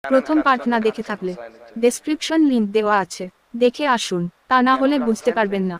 প্রথম পার্ট না দেখে থাকলে ডেসক্রিপশন লিংক দেওয়া আছে, দেখে আসুন, তা না হলে বুঝতে পারবেন না।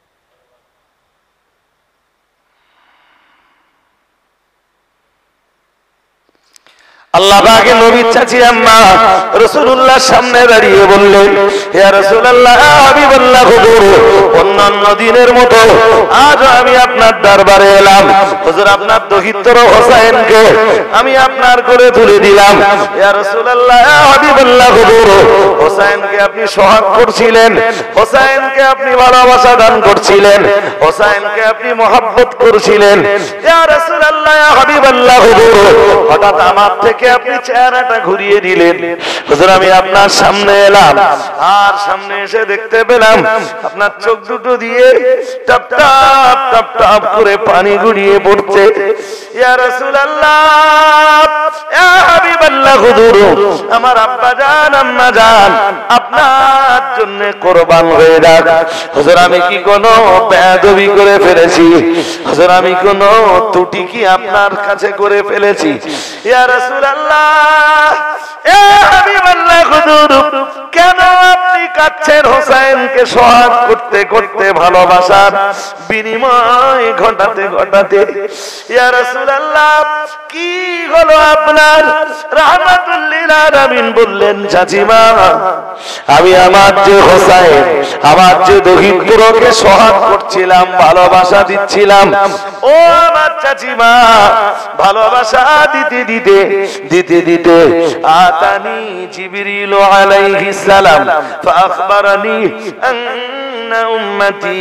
আল্লাহ পাকের নবীর চাচি আম্মা রাসূলুল্লাহর সামনে দাঁড়িয়ে বললেন, ইয়া রাসূলুল্লাহ, হাবিবাল্লাহ, হুজুর, অন্যান্য দিনের মতো আজ আমি আপনার দরবারে এলাম। হুজুর, আপনার দহিত্র হোসেনকে আমি আপনার কোলে তুলে দিলাম। ইয়া রাসূলুল্লাহ, হাবিবাল্লাহ, হুজুর, হোসেনকে আপনি সোহাগ করছিলেন, হোসেনকে আপনি ভালোবাসা দান করছিলেন, হোসেনকে আপনি মহব্বত করছিলেন। ইয়া রাসূলুল্লাহ, হাবিবাল্লাহ, হুজুর, হঠাৎ আমার থেকে আপনি চেহারাটা ঘুরিয়ে দিলেন। হুজুর, আমি আপনার সামনে এলাম, আর সামনে এসে দেখতে পেলাম আপনার চোখ দুটো দিয়ে টপ টপ টপ টপ করে পানি গড়িয়ে পড়ছে। ইয়া রাসূলুল্লাহ, ইয়া হাবিবাল্লাহ, হুজুর, আমার আব্বা জান আম্মা জান আপনার জন্য কুরবান হয়ে যাক। হুজুর, আমি কি কোনো বেয়াদবি করে ফেলেছি? হুজুর, আমি কোনো ত্রুটি কি আপনার কাছে করে ফেলেছি? ইয়া রাসূলুল্লাহ, ইয়া হাবিবাল্লাহ, হুজুর, কেন আপনি কাচ্ছেন হোসেনকে সোহাগ করতে করতে, ভালোবাসার বিনিময় ঘটাতে ঘটাতে? ইয়া রাসূলুল্লাহ, কি হলো আপনার? রাহমাতুল লিল আলামিন বললেন, চাচিমা, আমি আমার যে হোসেন, আমার যে দহিত্রকে সোহাগ করছিলাম, ভালোবাসা দিচ্ছিলাম, ও আমার চাচিমা, ভালোবাসা দিতে দিতে দিতে দিতে আতানি জিবরিল আলাইহিস সালাম ফাখবারানি আন্না উম্মতি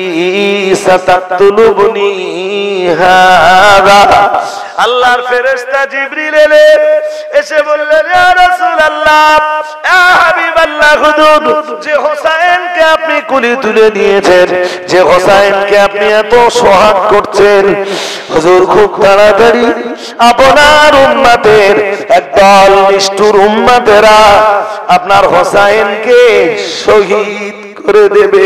সাতাতলুবনি হাযা। আল্লাহর ফেরেশতা জিবরিল এসে বললেন, ইয়া রাসূলুল্লাহ, ইয়া হাবিবাল্লাহ, হুজুর, যে হোসেনকে আপনি কোলে তুলে নিয়েছেন, যে হোসেনকে আপনি এত সোহাগ করছেন, হুজুর, খুব তাড়াতাড়ি আপনার উম্মতের একদল নিষ্ঠুর উম্মতেরা আপনার হোসেনকে শহীদ করে দেবে।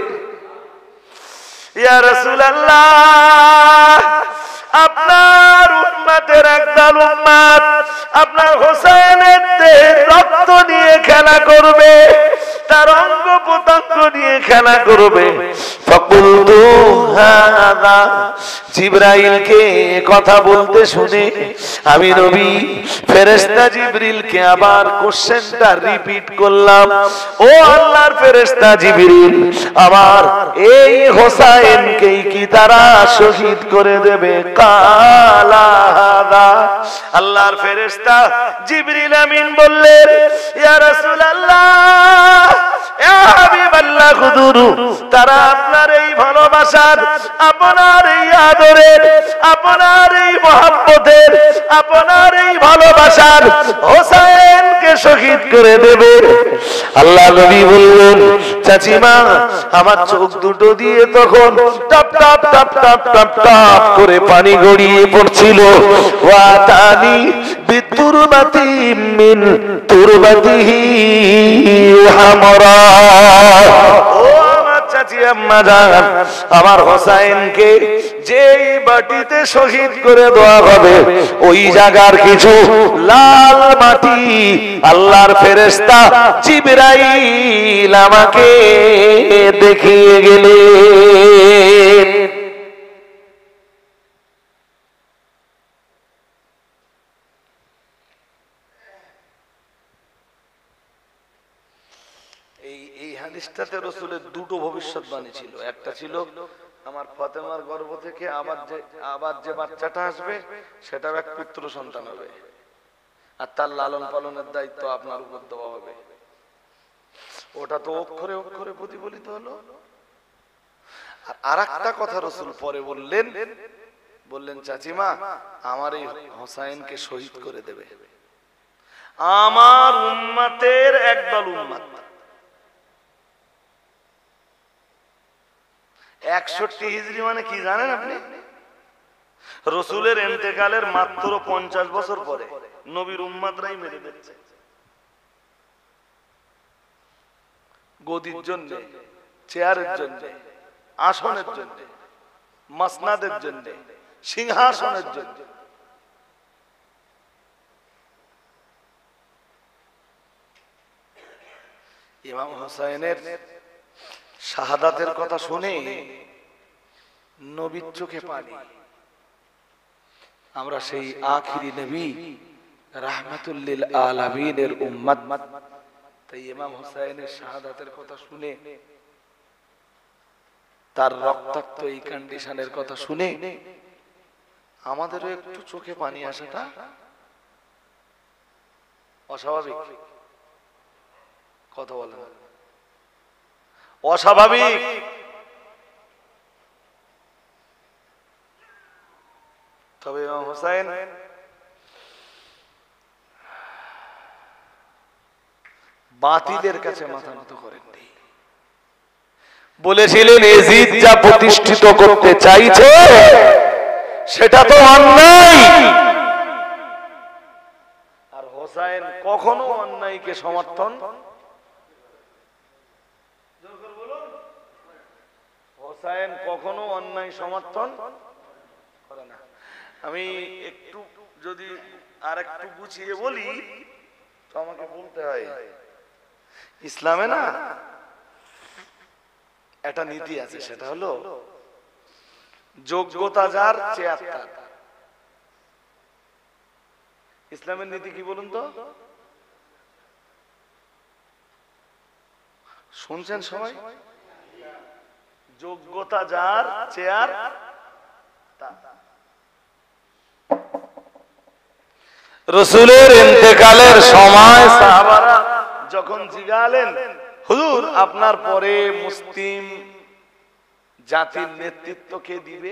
ইয়া রাসূলুল্লাহ, আপনার উম্মতের একদল উম্মত আপনার হোসেনের রক্ত নিয়ে খেলা করবে, তার অঙ্গ প্রত্যঙ্গ নিয়ে খেলা করবে। ফাকুলতু হাযা, জিবরাইলকে কথা বলতে শুনে আমি নবী ফেরেশতা জিবরিলকে আবার কোশ্চেনটা রিপিট করলাম, ও আল্লাহর ফেরেশতা জিবরিল, আমার এই হোসেনকে কি তারা শহীদ করে দেবে? কালা হাযা, আল্লাহর ফেরেশতা জিবরিল আমিন বললেন, ইয়া রাসূলুল্লাহ, ইয়া হাবিবাল্লাহ, হুজুর, তারা আপনার এই ভালোবাসার, আপনার এই আদরের, আপনার এই মহব্বতের, আপনার এই ভালোবাসার হোসেনকে শহীদ করে দেবে। আল্লাহ নবী বললেন, চাচিমা, আমার চোখ দুটো দিয়ে তখন টপ টপ টপ টপ টপ টপ করে পানি গড়িয়ে পড়ছিল। ওয়া তানি বিতুরবাতি মিন তুরবাতিহি হামরা, ও আমার চাচি আম্মা জান, আমার হোসেনকে যেই বাটিতে শহীদ করে দেওয়া হবে, ওই জায়গার কিছু লাল মাটি আল্লাহর ফেরেশতা জিবরাইল আমাকে দেখিয়ে গেলেন। এই হাদিসটাতে রাসূলের দুটো ভবিষ্যৎবাণী ছিল। একটা ছিল আমার ফাতেমার গর্ভ থেকে আবার যে বাচ্চাটা আসবে সেটাও এক পুত্র সন্তান হবে, আর তার লালন পালনের দায়িত্ব আপনার উপর দেওয়া হবে। ওটা তো অক্ষরে অক্ষরে প্রতিফলিত হলো। আর আরেকটা কথা রাসূল পরে বললেন, চাচিমা, আমার এই হোসেনকে শহীদ করে দেবে আমার উম্মতের একদল উম্মত। 61 হিজরি মানে কি জানেন আপনি? রাসূলের ইন্তেকালের মাত্র 50 বছর পরে নবীর উম্মতরাই মেরে দিচ্ছে গদির জন্য, চেয়ারের জন্য, আসনের জন্য, মাসনাদের জন্য, সিংহাসনের জন্য। ইমাম হোসেনের শাহাদাতের কথা শুনে নবীর চোখে পানি। আমরা সেই আখিরি নবী রাহমাতুল লিল আলামিনের উম্মত, তাই ইমাম হোসেনের শাহাদাতের কথা শুনে, তার রক্তাক্ত এই কন্ডিশনের কথা শুনে আমাদেরও একটু চোখে পানি আসাটা অস্বাভাবিক কথা বলেন, অস্বাভাবিক। তবে ইমাম হোসেন বাতিলের কাছে মাথা নত করেননি। বলেছিলেন এজিদ যা প্রতিষ্ঠিত করতে চাইছে সেটা তো অন্যায়, আর হোসেন কখনো অন্যায়কে সমর্থন, হোসেন কখনো অন্যায় সমর্থন করে না। আমি একটু যদি আর একটু গুছিয়ে বলি তো আমাকে বলতে হয়, ইসলামে না একটা নীতি আছে, সেটা হলো যোগ্যতা যার চেয়ার তার। ইসলামের নীতি কি বলুন তো, শুনছেন সবাই? যোগ্যতা যার চেয়ার তার। রাসূলের ইন্তেকালের সময় সাহাবারা যখন জিজ্ঞাসা, হুজুর আপনার পরে মুসলিম জাতির নেতৃত্ব কে দিবে?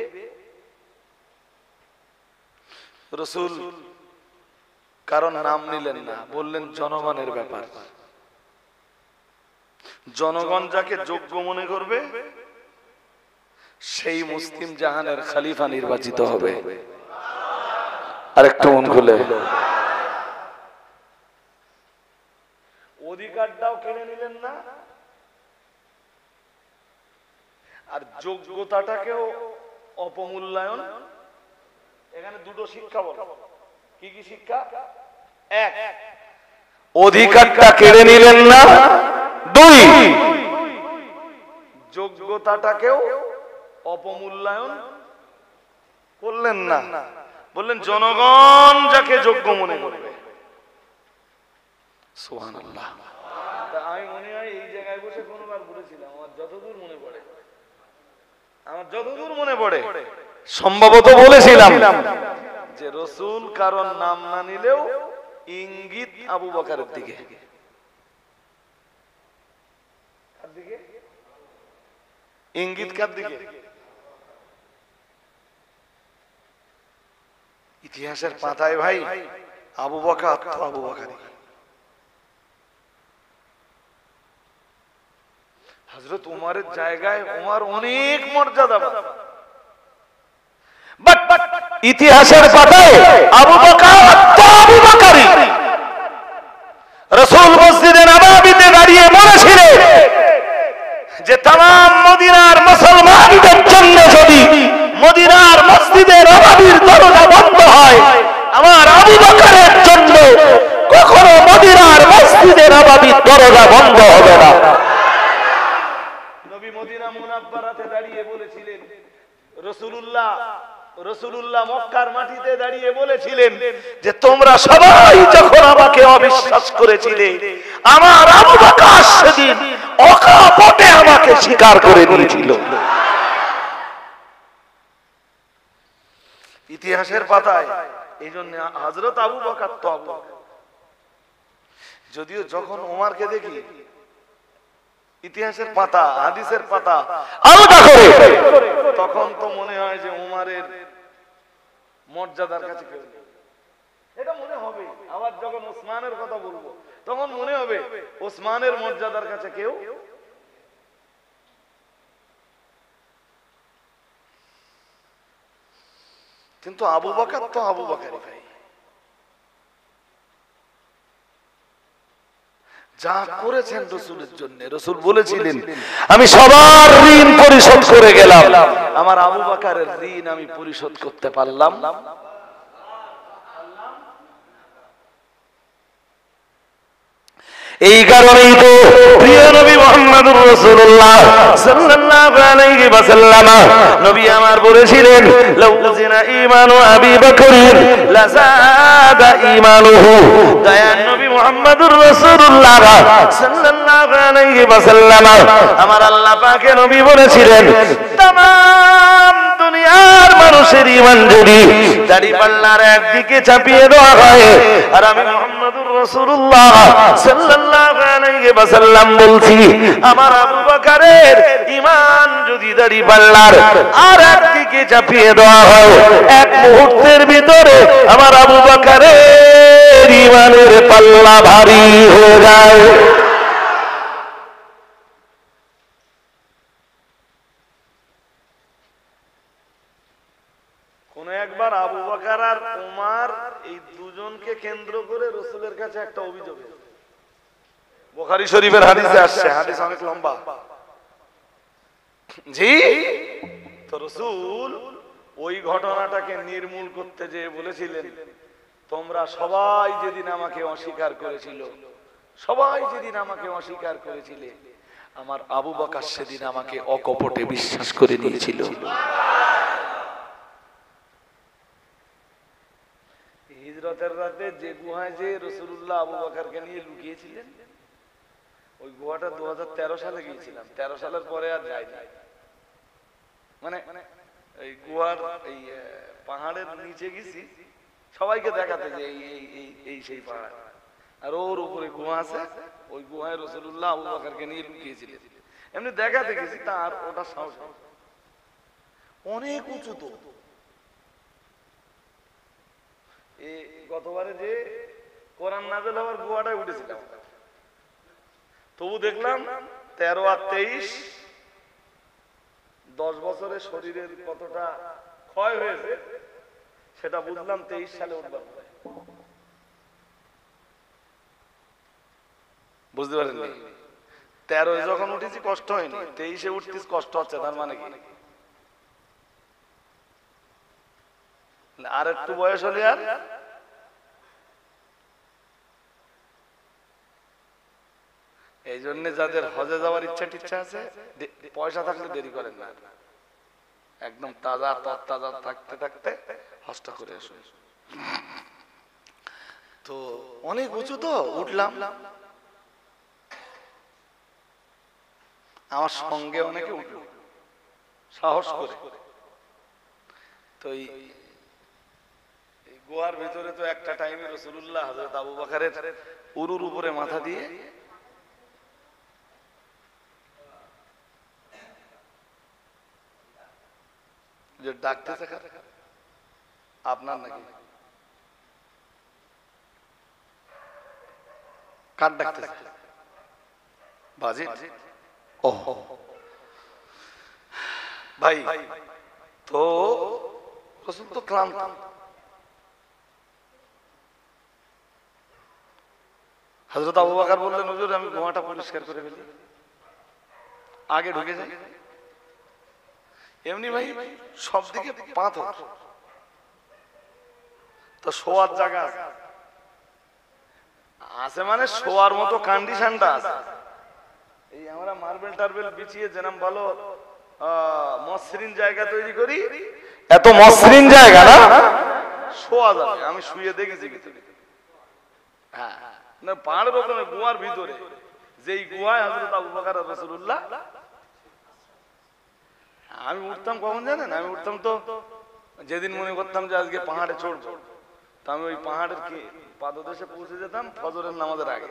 রাসূল কারণ নাম নিলেন না, বললেন জনগণের ব্যাপার। জনগণ যাকে যোগ্য মনে করবে সেই মুসলিম জাহানের খলিফা নির্বাচিত হবে। আরেকটু মন খুলে, অধিকারটাও কেড়ে নিলেন না, আর যোগ্যতাটাকেও অপমূল্যায়ন। এখানে দুটো শিক্ষা বল, কি কি শিক্ষা? এক, অধিকারটা কেড়ে নিলেন না। দুই, যোগ্যতাটাকেও অপমূল্যায়ন করলেন না, বললেন জনগণ যাকে যোগ্য মনে করবে। সুবহানাল্লাহ। আমি মনে হয় এই জায়গায় বসে কোনবার বলেছিলাম, আমার যতদূর মনে পড়ে সম্ভবত বলেছিলাম যে রাসূল কারণ নাম না নিলেও ইঙ্গিত আবু বকরের দিকে। ইঙ্গিত কার দিকে? ইতিহাসের পাতায় ভাই আবু বকর তো আবু বকরই। হযরত উমরের জায়গায় উমর অনেক মর্যাদা, বাট ইতিহাসের পাতায় আবু বকর তো আবু বকরই। রাসূল মসজিদে নববীতে দাঁড়িয়ে বলেছিলেন যে तमाम মদিনার মুসলমানদের জন্য যদি মদিনার মসজিদে নববীর দরজা বন্ধ হয়, আমার আবু বকরের জন্য কখনো মদিনার মসজিদে নববীর দরজা বন্ধ হবে না। নবী মদিনা মুনাব্বারাতে দাঁড়িয়ে বলেছিলেন, রাসূলুল্লাহ মক্কার মাটিতে দাঁড়িয়ে বলেছিলেন যে তোমরা সবাই যখন আমাকে অবিশ্বাস করেছিলে, আমার আবু বকর সেদিন অকপটে আমাকে স্বীকার করে নিয়েছিল। ইতিহাসের পাতায় এইজন্য হযরত আবু বকর তো আবু বকর। যদিও যখন ওমরকে দেখি ইতিহাসের পাতা, হাদিসের পাতা আলাদা করে, তখন তো মনে হয় যে ওমরের মর্যাদার কাছে কেউ নেই, এটা মনে হবে। আবার যখন ওসমানের কথা বলবো তখন মনে হবে ওসমানের মর্যাদার কাছে কেউ। কিন্তু আবু বকর তো আবু বকরই ভাই। যা করেছেন রাসূলের জন্য, রাসূল বলেছিলেন আমি সবার ঋণ পরিশোধ করে গেলাম, আমার আবু বকরের ঋণ আমি পরিশোধ করতে পারলাম। এই কারণেই তো প্রিয় নবী মুহাম্মদুর রাসূলুল্লাহ সাল্লাল্লাহু আলাইহি ওয়াসাল্লাম নবী আমার বলেছিলেন লাউজিনা ঈমানু আবী বকর লাযাদা ঈমানুহু। দয়ার নবী মুহাম্মদুর রাসূলুল্লাহ সাল্লাল্লাহু আলাইহি ওয়াসাল্লাম আমার আল্লাহ পাকে নবী বলেছিলেন तमाम দুনিয়ার মানুষের ঈমান যদি দাড়ি পাল্লার একদিকে চাপিয়ে দেওয়া হয় আর আমি মুহাম্মদুর রাসূলুল্লাহ সাল্লাল্লাহু আলাইহি ওয়াসাল্লাম বলছি আমার আবু বকরের ঈমান যদি দাড়ি পাল্লার আর একদিকে চাপিয়ে দেওয়া হয় এক মুহূর্তের ভিতরে আমার আবু বকরের ঈমানের পাল্লা ভারী হয়ে যায়। কোন একবার আবু বকর আর ওমর এই দুজনকে কেন্দ্র করে রাসূলের কাছে একটা অভিযোগ, বুখারী শরীফের হাদিসে আসছে, হাদিস অনেক লম্বা। জি, তো রাসূল ওই ঘটনাটাকে নির্মূল করতে যে বলেছিলেন তোমরা সবাই যেদিন আমাকে অস্বীকার করেছিল, সবাই যেদিন আমাকে অস্বীকার করেছিলে আমার আবু বকর সেদিন আমাকে অকপটে বিশ্বাস করে নিয়েছিল। হিজরতের রাতে যে গুহায় যে রাসূলুল্লাহ আবু বকরকে নিয়ে লুকিয়েছিলেন ওই গুহাটা 2013 সালে গিয়েছিলাম, 13 সালের পরে আর যাইনি। মানে এই গুহার এই পাহাড়ের নিচে গেছি সবাইকে দেখাতে যে এই সেই পাহাড় আর ওর উপরে গুহা আছে, ওই গুহায় রাসূলুল্লাহ আবু বকরকে নিয়ে লুকিয়েছিলেন। এমনি দেখাতে গেছি, তার ওটা সাহস অনেক উঁচু। তো গতবারে যে কোরআন নাযিল হওয়ার গুহাটায় উঠেছিলাম, তবু দেখলাম 13 আর 23 10 বছরে শরীরের কতটা ক্ষয় হয়েছে সেটা বুঝলাম 23 সালে উঠলাম। বুঝতে পারেন 13 যখন উঠেছি কষ্ট হয়নি, 23-এ উঠতেছি কষ্ট হচ্ছে, তার মানে কি আর একটু বয়স হলে আর এই জন্য যাদের হজে যাওয়ার ইচ্ছা আছে পয়সা থাকলে দেরি করেন না, একদম তাজা তরতাজা থাকতে থাকতে হজটা করে আসুন। তো অনেক উঁচু, তো উঠলাম, আমার সঙ্গে অনেকে উঠল সাহস করে। তো এই গুহার ভিতরে তো একটা টাইমে রাসূলুল্লাহ হযরত আবু বকরের উরুর উপরে মাথা দিয়ে যে ডাকতেছে আপনার নাকি কার ডাকতেছে বাজিত? ও ভাই, তো রাসূল তো ক্লান্ত, হযরত আবু বকর বললেন হুজুর আমি গুহাটা পরিষ্কার করে ফেলি, আগে ঢুকে যাই। এমনি ভাই সব দিকে পাথর, তো শোয়ার জায়গা আছে, মানে শোয়ার মতো কন্ডিশনটা আছে। এই আমরা মার্বেল টার্বেল বিছিয়ে যেরকম ভালো মসৃণ জায়গা তৈরি করি, এত মসৃণ জায়গা না শোয়া যাবে। আমি শুয়ে দেখেছি ভিতরে, হ্যাঁ না পাহাড়ের ওখানে গুহার ভিতরে, যেই গুহায় হযরত আবু বকর আর রাসূলুল্লাহ। আমি উঠতাম কখন জানেন? আমি উঠতাম তো যেদিন মনে করতাম যে আজকে পাহাড়ে চড়বো, তো আমি ওই পাহাড়ের কি পাদদেশে পৌঁছে যেতাম ফজরের নামাজের আগে।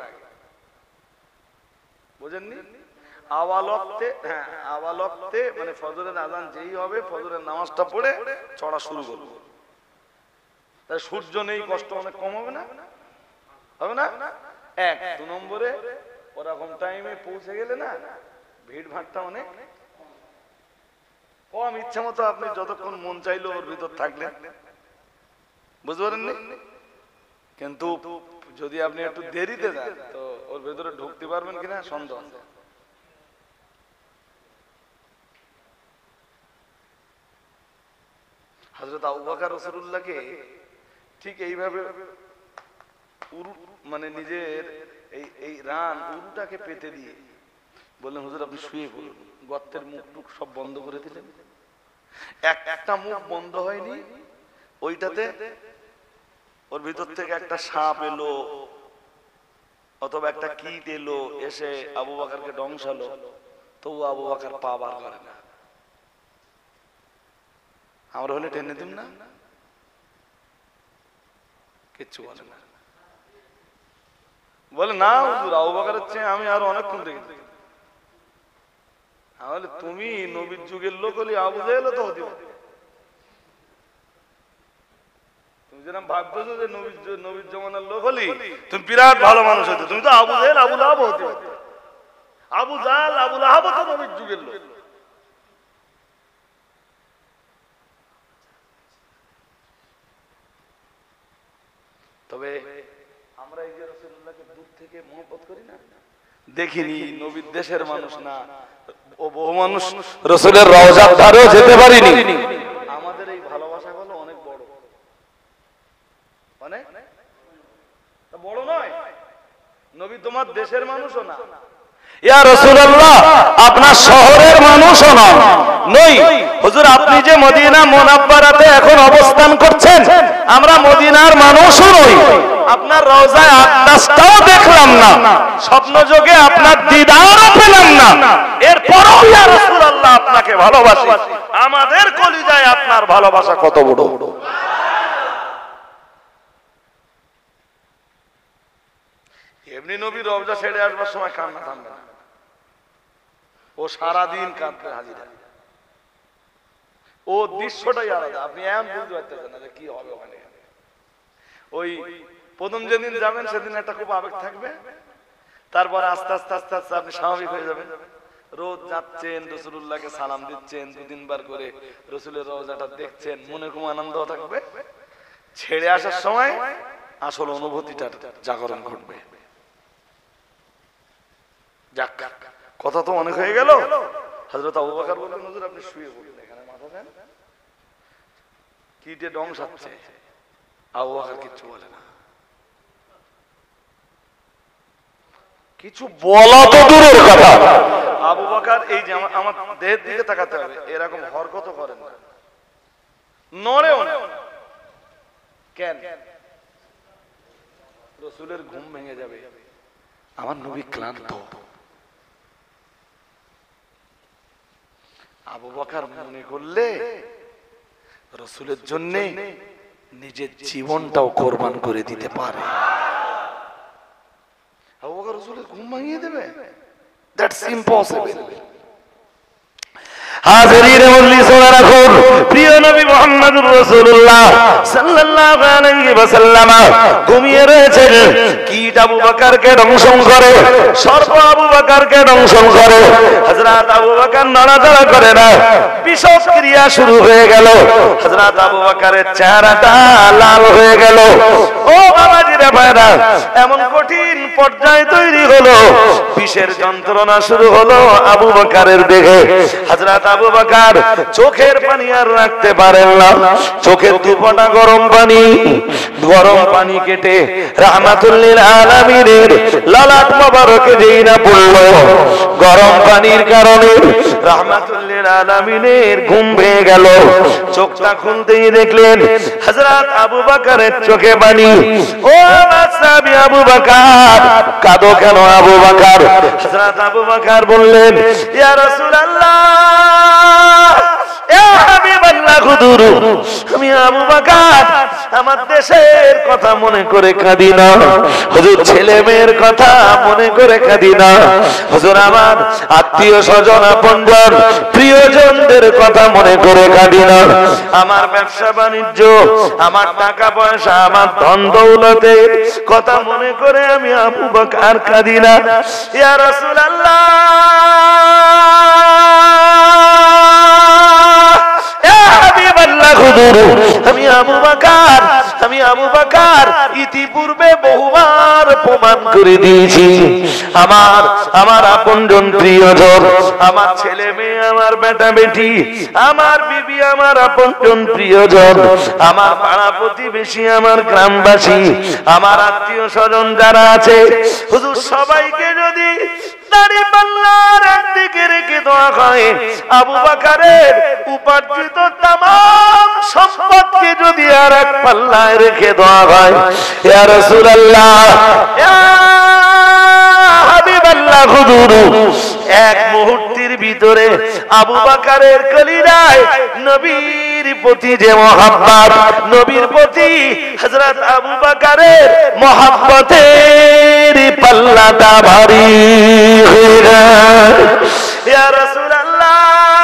বুঝেননি? আওয়ালক্তে, হ্যাঁ আওয়ালক্তে মানে ফজরের আজান যেই হবে ফজরের নামাজটা পড়ে চড়া শুরু করবো। তাই সূর্য নেই, কষ্ট অনেক কম হবে না? হবে না? 1 2 নম্বরে ওরকম টাইমে পৌঁছে গেলে না ভিড় ভাড়টা অনেক কম, ইচ্ছা মতো আপনি যতক্ষণ মন চাইলো ওর ভিতর থাকলেন, বুঝতে পারেননি? কিন্তু যদি আপনি একটু দেরিতে যান তো ওর ভেতরে ঢুকতে পারবেন কিনা সন্দেহ আছে। হযরত আবু বকর রাসূলুল্লাহকে ঠিক এইভাবে মানে নিজের এই রান উরুটাকে পেতে দিয়ে বললেন, হুজুর আপনি শুয়ে পড়ুন। গর্তের মুখ টুক সব বন্ধ করে দিলেন, একটা মুখ বন্ধ হয়নি, ওইটাতে ওর ভিতর থেকে একটা সাপ এলো অথবা একটা কীট এলো, এসে আবু বকরকে ডংসালো, তো আবু বকর পা বার করে না। আমরা হলে টেনে দিম না, কিচ্ছু বলে না। বলে না হুজুর, আবু বকরের চেয়ে আমি আরো অনেকক্ষণ দেখেছি। তাহলে তুমি নবীর যুগের লোক হলে আবু জাহেল তো হতে পারে। তুমি যেরকম ভাবতেছো যে নবীর জমানার লোক হলি তুমি বিরাট ভালো মানুষ হতো, তুমি তো আবু জাহেল আবু লাহাব হতে পারতে। আবু জাহেল আবু লাহাব তো নবীর যুগের লোক। তবে আমরা এই যে রাসূলুল্লাহকে দূর থেকে মহব্বত করি না, দেখিনি, নবীর দেশের মানুষ না, ও বহু মানুষ রাসূলের রওজার ধারেও যেতে পারিনি। আমাদের এই ভালোবাসাগুলো অনেক বড়, মানে বড় নয়। নবী তোমার দেশের মানুষও না, ইয়া রাসূলুল্লাহ আপনার শহরের মানুষও না নই। হুজুর আপনি যে মদিনা মুনাওয়ারাতে এখন অবস্থান করছেন, আমরা মদিনার মানুষও নই। আপনার রওজায় আকদাসটাও দেখলাম না, স্বপ্ন যোগে আপনার দিদারও পেলাম না। এরপরও ইয়া রাসূলুল্লাহ আপনাকে ভালোবাসি। আমাদের কলিজায় আপনার ভালোবাসা কত বড়। এমনি নবী রওজা ছেড়ে আসবার সময় কান্না থামবে না, ও সারাদিন কাঁদতে হাজিরা। ও দৃশ্যটাই আলাদা, আপনি এমন বুঝতে পারতেছেন না যে কি হবে ওখানে। ওই প্রথম যেদিন যাবেন সেদিন একটা খুব আবেগ থাকবে, তারপর আস্তে আস্তে আস্তে আস্তে আপনি স্বাভাবিক হয়ে যাবেন। রোজ যাচ্ছেন, রাসূলুল্লাহকে সালাম দিচ্ছেন, 2-3 বার করে রাসূলের রওজাটা দেখছেন, মনে খুব আনন্দ থাকবে। ছেড়ে আসার সময় আসল অনুভূতিটা জাগরণ ঘটবে। যাক, কথা তো অনেক হয়ে গেল। হযরত আবু বকর বললেন, হুজুর আপনি শুয়ে পড়ুন, এখানে মাথা দেন, কীটে ডংসাচ্ছে। আবু বকর কিচ্ছু বলে না, কিছু বলা তো দূরের কথা। আবু বকর এই যে আমার দেহের দিকে তাকাতে হবে, এরকম হরকত করেন না, নড়েও না। কেন? রাসূলের ঘুম ভেঙে যাবে, আমার নবী ক্লান্ত। আবু বকর মনে করলে রাসূলের জন্য নিজের জীবনটাও কোরবান করে দিতে পারে। আবু বকর রাসূলের ঘুম ভাঙিয়ে দেবে? That's impossible. হাজিরিন মজলিস ওয়া রাখুন, প্রিয় নবী মুহাম্মদুর রাসূলুল্লাহ সাল্লাল্লাহু আলাইহি ওয়াসাল্লাম ঘুমিয়ে রয়েছেন। কীট আবু বকরকে দংশন করে, সর্প আবু বকরকে দংশন করে। হযরত আবু বকর নড়াচড়া করে না, বিষক্রিয়া শুরু হয়ে গেল। হযরত আবু বকরের চেহারাটা লাল হয়ে গেল। ও বাবাজিরা ভাইরা, এমন কঠিন পর্যায় তৈরি হলো, বিষের যন্ত্রণা শুরু হলো আবু বকরের দেহে। হযরত আবু বকর চোখের পানি আর রাখতে পারেন না, চোখের দুপটা গরম পানি কেটে রাহমাতুল লিল আলামিনের লালাট মোবারকে যেই না পড়ল, গরম পানির কারণে রাহমাতুল লিল আলামিনের ঘুম ভেঙে গেল। চোখটা খুলতেই দেখলেন হযরত আবু বকরের চোখে পানি। ও সাহাবী আবু বকর, কাঁদো কেন আবু বকর? হযরত আবু বকর বললেন, ইয়া রাসূলুল্লাহ, ইয়া হাবিবাল্লাহ, হুজুর আমি আবু বকর আমার দেশের কথা মনে করে কাঁদি না, হুজুর ছেলে মেয়ের কথা মনে করে কাঁদি না, হুজুর আমার আত্মীয় স্বজন আপনজন প্রিয়জনদের কথা মনে করে কাঁদি না, আমার ব্যবসা বাণিজ্য, আমার টাকা পয়সা, আমার ধন দৌলতের কথা মনে করে আমি আবু বকর কাঁদি না। ইয়া রাসূলুল্লাহ, ইয়া হাবিবাল্লাহ, হুজুর, আমি আবু বকর ইতিপূর্বে বহুবার প্রমাণ করে দিয়েছি, আমার আপনজন প্রিয়জন, আমার ছেলে মেয়ে, আমার বেটা বেটি, আমার বিবি, আমার আপনজন প্রিয়জন, আমার পাড়া প্রতিবেশী, আমার গ্রামবাসী, আমার আত্মীয় স্বজন যারা আছে, হুজুর সবাইকে যদি দাড়িপাল্লার একদিকে রেখে দেওয়া হয়, আবু বকরের উপার্জিত তামাম সম্পদকে যদি আর এক পাল্লায় রেখে দেওয়া হয়, ইয়া রাসূলুল্লাহ, ইয়া হাবিবাল্লাহ হুজুর, এক মুহূর্তের ভিতরে আবু বকরের কলিজায় নবীর প্রতি যে মহব্বত, নবীর প্রতি হযরত আবু বকরের মহব্বতের পাল্লাটা ভারী হয়ে যায়। ইয়া রাসূলুল্লাহ,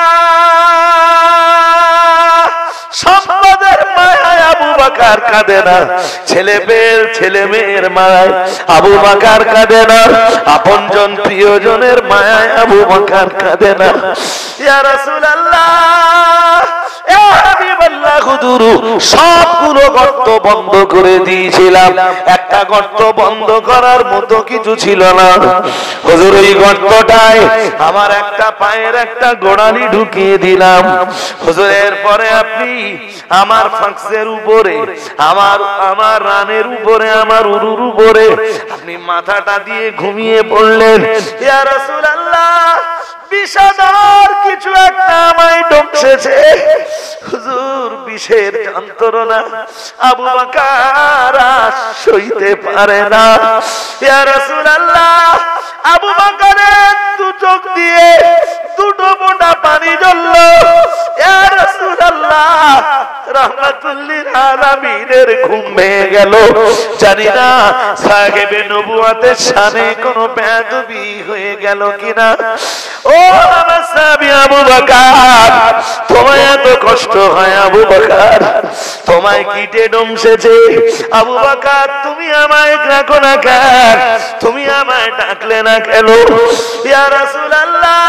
সম্পদের মায়ায় আবু বকর কাঁদে না, ছেলে মেয়ের মায়ায় আবু বকর কাঁদে না, আপনজন প্রিয়জনের মায়ায় আবু বকর কাঁদে না। ইয়া রাসূলুল্লাহ, ইয়া হাবিবাল্লাহ হুজুর, সবগুলো গর্ত বন্ধ করে দিয়েছিলাম, একটা গর্ত বন্ধ করার মতো কিছু ছিল না হুজুর। ওই গর্তটায় আমার একটা পায়ের একটা গোড়ালি ঢুকিয়ে দিলাম হুজুর। এরপরে আপনি আমার ফাঁকসের উপরে, আমার রানের উপরে, আমার উরুর উপরে আপনি মাথাটা দিয়ে ঘুমিয়ে পড়লেন। ইয়া রাসূলুল্লাহ, বিষাদর কিছু একটা আমায় ঢুকছে হুজুর, বিষের যন্ত্রণা আবু বকর সইতে পারে না। ইয়া রাসূলুল্লাহ, আবু বকরের দু চোখ দিয়ে দুটো ফোঁটা পানি ঝরল। ইয়া রাসূলুল্লাহ, রাহমাতুল লিল আলামিনের ঘুম ভেঙে গেল। জানি না সাহেবে নবুয়তের শানে কোনো বেয়াদবি হয়ে গেল কিনা। ও আমার সাহাবী আবু বকর, তোমায় এত কষ্ট হয় আবু বকর, তোমায় কিটে ডমসেছে আবু বকর, তুমি আমায় ডাকো না কেন, তুমি আমায় ডাকলে না কেন? ইয়া রাসূলুল্লাহ,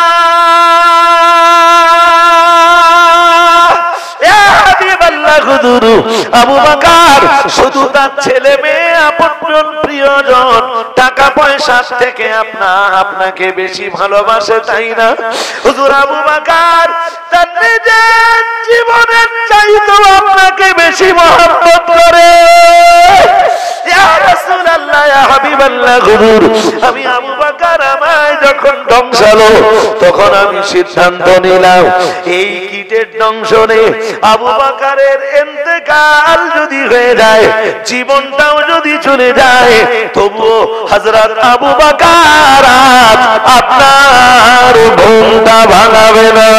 ইয়া হাবিবাল্লাহ হুজুর, আবু বকর শুধু তার ছেলে মেয়ে, আপনজন প্রিয়জন, টাকা পয়সা থেকে আপনাকে বেশি ভালোবাসে, তাই না হুজুর? আবু বকর তার নিজের জীবনের চাইতেও আপনাকে বেশি মহব্বত করে। ইয়া রাসূলুল্লাহ, ইয়া হাবিবাল্লাহ হুজুর, আমি আবু বকর আমায় যখন ধ্বংসালো, তখন আমি সিদ্ধান্ত নিলাম এই কীটের দংশনে আবু বকরের ইন্তেকাল যদি হয়ে যায়, জীবনটাও যদি চলে যায়, তবুও হযরত আবু বকর আপনার ঘুমটা ভাঙাবে না।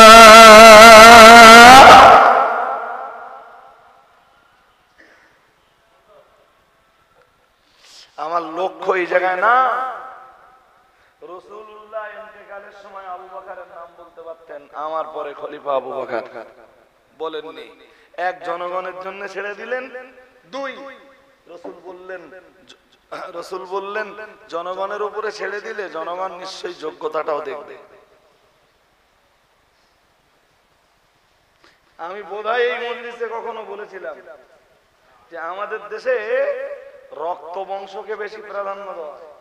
আমার লক্ষ্য এই জায়গায় না, রাসূলুল্লাহ ইন্তেকালের সময় আবু বকরের নাম বলতে পারতেন, আমার পরে খলিফা আবু বকর বলেননি। এক, জনগণের জন্য ছেড়ে দিলেন। দুই, রাসূল বললেন জনগণের উপরে ছেড়ে দিলে জনগণ নিশ্চয়ই যোগ্যতাটাও দেখবে। আমি বোধহয় এই মজলিসে কখনো বলেছিলাম যে আমাদের দেশে রক্ত বংশকে বেশি প্রাধান্য দেওয়া হয়।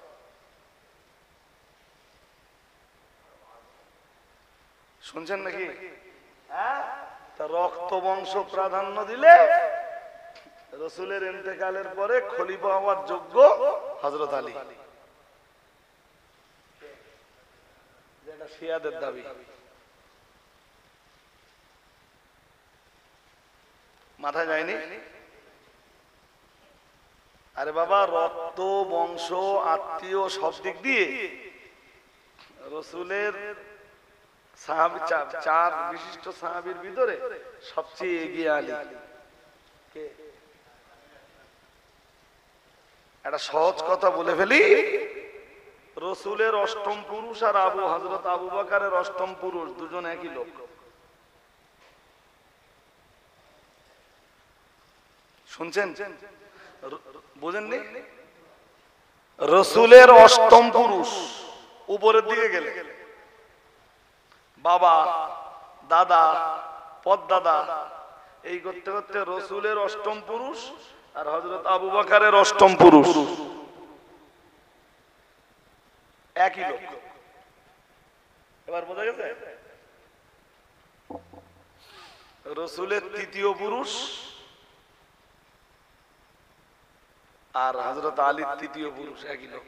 শুনছেন নাকি? তা রক্ত বংশ প্রাধান্য দিলে রাসূলের ইন্তেকালের পরে খলিফা হওয়ার যোগ্য হযরত আলী, যেটা শিয়াদের দাবি। মাথায় যায়নি? আরে বাবা, রক্ত বংশ আত্মীয় সব দিক দিয়ে রাসূলের সাহাবী, চার বিশিষ্ট সাহাবীর ভিতরে সবচেয়ে এগিয়ে আলী। কে? একটা সহজ কথা বলে ফেলি, রাসূলের অষ্টম পুরুষ আর হযরত আবু বকরের অষ্টম পুরুষ দুজন একই লোক। শুনছেন? বুঝেননি? রাসূলের অষ্টম পুরুষ উপরের দিকে গেলে বাবা, দাদা, পদদাদা, এই করতে করতে রসুলের অষ্টম পুরুষ আর হযরত আবু বকরের অষ্টম পুরুষ একই লোক। এবার বোঝা গেছে? রসুলের তৃতীয় পুরুষ আর হযরত আলীর তৃতীয় পুরুষ একই লোক।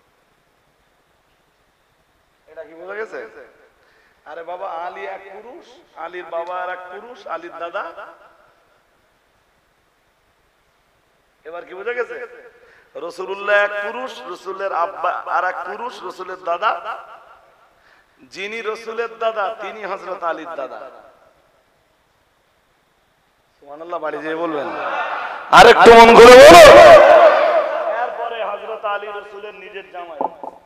এটা কি বোঝা গেছে? আরে বাবা, আলী এক পুরুষ, আলীর বাবা আর এক পুরুষ, আলীর দাদা। এবার কি বোঝা গেছে? রাসূলুল্লাহ এক পুরুষ, রাসূলের আব্বা আর এক পুরুষ, রাসূলের দাদা। যিনি রাসূলের দাদা তিনি হযরত আলীর দাদা। সুবহানাল্লাহ, বাড়ি যেয়ে বলবেন। আরেকটু মন করে বলো। এরপরে হযরত আলী রাসূলের নিজের জামাই,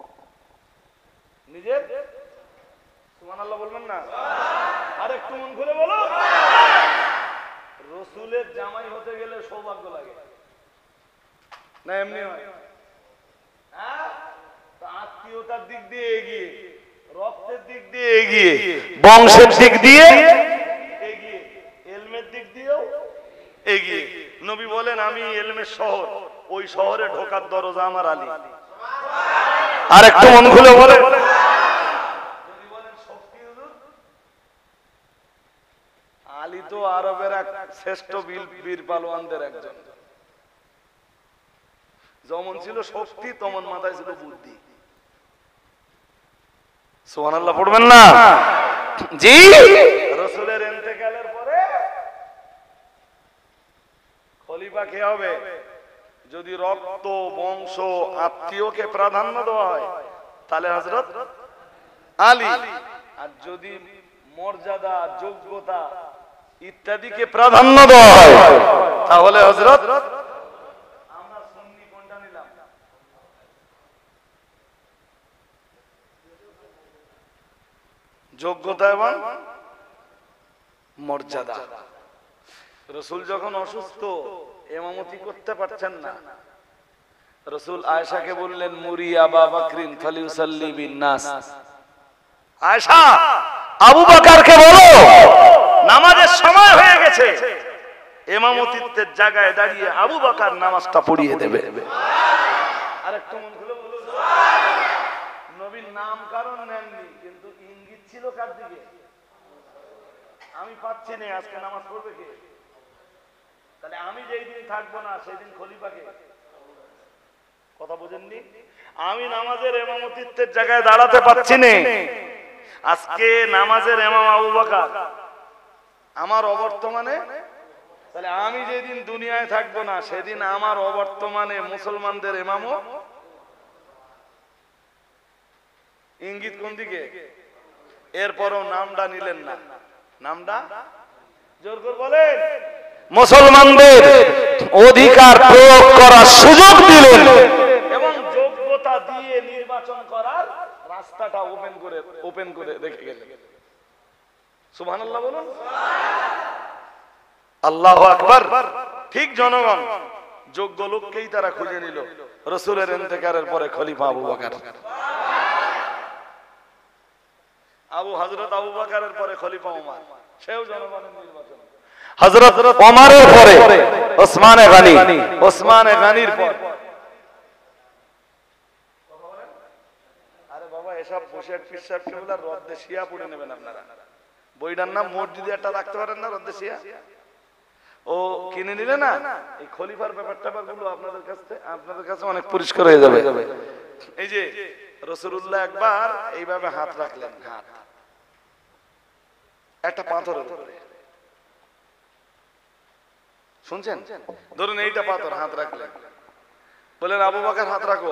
নিজের। সুবহানাল্লাহ বলবেন না? আরেকটু মন করে বলো। রাসূলের জামাই হতে গেলে সৌভাগ্য লাগে না? এমনি হয়? হ্যাঁ, তো আত্মীয়তার দিক দিয়ে এগিয়ে, রক্তের দিক দিয়ে এগিয়ে, বংশের দিক দিয়ে এগিয়ে, ইলমের দিক দিয়েও এগিয়ে। নবী বলেন আমি ইলমের শহর, ওই শহরে ঢোকার দরজা আমার আলী। আর একটু মন খুলে বলে। যদি বলেন শক্তি হুজুর, আলী তো আরবের এক শ্রেষ্ঠ বীর পালোয়ানদের একজন। যেমন ছিল শক্তি তেমন মাথায় ছিল বুদ্ধি। সুবহানাল্লাহ পড়বেন না? জি। রাসূলের ইন্তেকালের পরে খলিফা কে হবে? যদি রক্ত, বংশ, আত্মীয়কে প্রাধান্য দেওয়া হয় তাহলে হযরত আলী, আর যদি মর্যাদা, যোগ্যতা ইত্যাদিকে প্রাধান্য দেওয়া হয় তাহলে হযরত। আমরা সুন্নি কোনটা নিলাম? যোগ্যতা এবং মর্যাদা। রাসূল যখন অসুস্থ, ইমামতি করতে পারছেন না, রাসূল আয়েশাকে বললেন মুরি আবু বকরিন ফালিউসাল্লি বিন নাস। আয়েশা, আবু বকরকে বলো নামাজের সময় হয়ে গেছে, ইমামতিত্বের জায়গায় দাঁড়িয়ে আবু বকর নামাজটা পড়িয়ে দেবে। আরেকটু মন খুলে বলো। নবীর নাম কারণ নেননি, কিন্তু ইঙ্গিত ছিল কার দিকে? আমি পাচ্ছি না, আজকে নামাজ পড়বে কে? তাহলে আমি যেই দিন থাকবো না সেদিন খলিফাকে। কথা বুঝেননি? আমি নামাজের ইমামতিত্বের জায়গায় দাঁড়াতে পারছি না, আজকে নামাজের ইমাম আবু বকর আমার অবর্তমানে। তাহলে আমি যেদিন দুনিয়ায় থাকবো না সেদিন আমার অবর্তমানে মুসলমানদের ইমামও। ইঙ্গিত কোন দিকে? এরপরও নামটা নিলেন না। নামটা জোর করে বলেন। মুসলমানদের অধিকার প্রয়োগ করার সুযোগ দিলেন এবং যোগ্যতা দিয়ে নির্বাচন করার রাস্তাটা ওপেন করে রেখে গেলেন। সুবহানাল্লাহ বলুন। আল্লাহু আকবার। ঠিক জনগণ যোগ্য লোককেই তারা খুঁজে নিল। রাসূলের ইন্তেকালের পরে খলিফা আবু বকর। হযরত আবু বকরের পরে খলিফা ওমর, সেও জনগণের নির্বাচন। হযরত ওমরের পরে ওসমানে গনি, ওসমানে গনির পর। আরে বাবা, এসব বসে পিসাব কেবল আর রদ্দে শিয়া পড়ে নেবেন আপনারা। বইটার নাম মসজিদে একটা রাখতে পারেন না, রদ্দে শিয়া। ও কিনে নিলে না, এই খলিফার ব্যাপারটা গুলো আপনাদের কাছে অনেক পরিষ্কার হয়ে যাবে। এই যে রাসূলুল্লাহ একবার এইভাবে হাত রাখলেন, হাত একটা পাথরের উপরে, শুনছেন? ধরুন এইটা পাথর, হাত রাখলেন, বলেন আবু বকর হাত রাখো।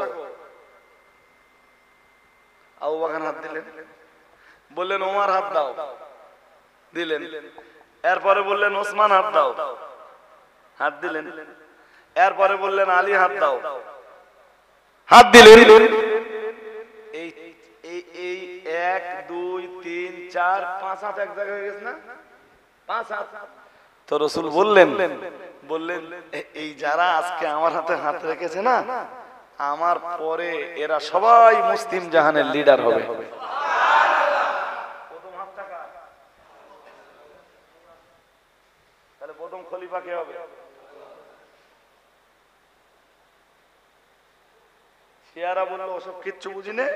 আবু বকর হাত দিলেন। বললেন ওমর হাত দাও, দিলেন। এরপরে বললেন ওসমান হাত দাও, হাত দিলেন। এরপরে বললেন আলী হাত দাও, হাত দিলেন। এই এই 1 2 3 4 5 হাত এক জায়গায় হয়ে গেছে না? 5 হাত। তো রাসূল বললেন এই যারা আজকে আমার হাতে হাত রেখেছে না, আমার পরে এরা সবাই মুসলিম জাহানের লিডার হবে। প্রথম খলিফা কে হবে? শিয়ারা বলল ওসব কিচ্ছু বুঝি না,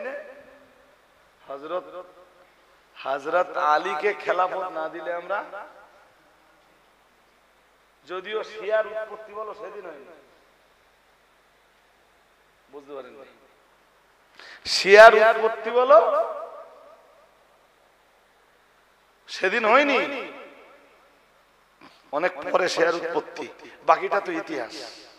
হযরত আলীকে খেলাফত না দিলে আমরা, যদিও শিয়ার উৎপত্তি বলো সেদিন হয়নি, বুঝতে পারেন না, শিয়ার উৎপত্তি বলো সেদিন হয়নি, অনেক পরে শিয়ার উৎপত্তি, বাকিটা তো ইতিহাস।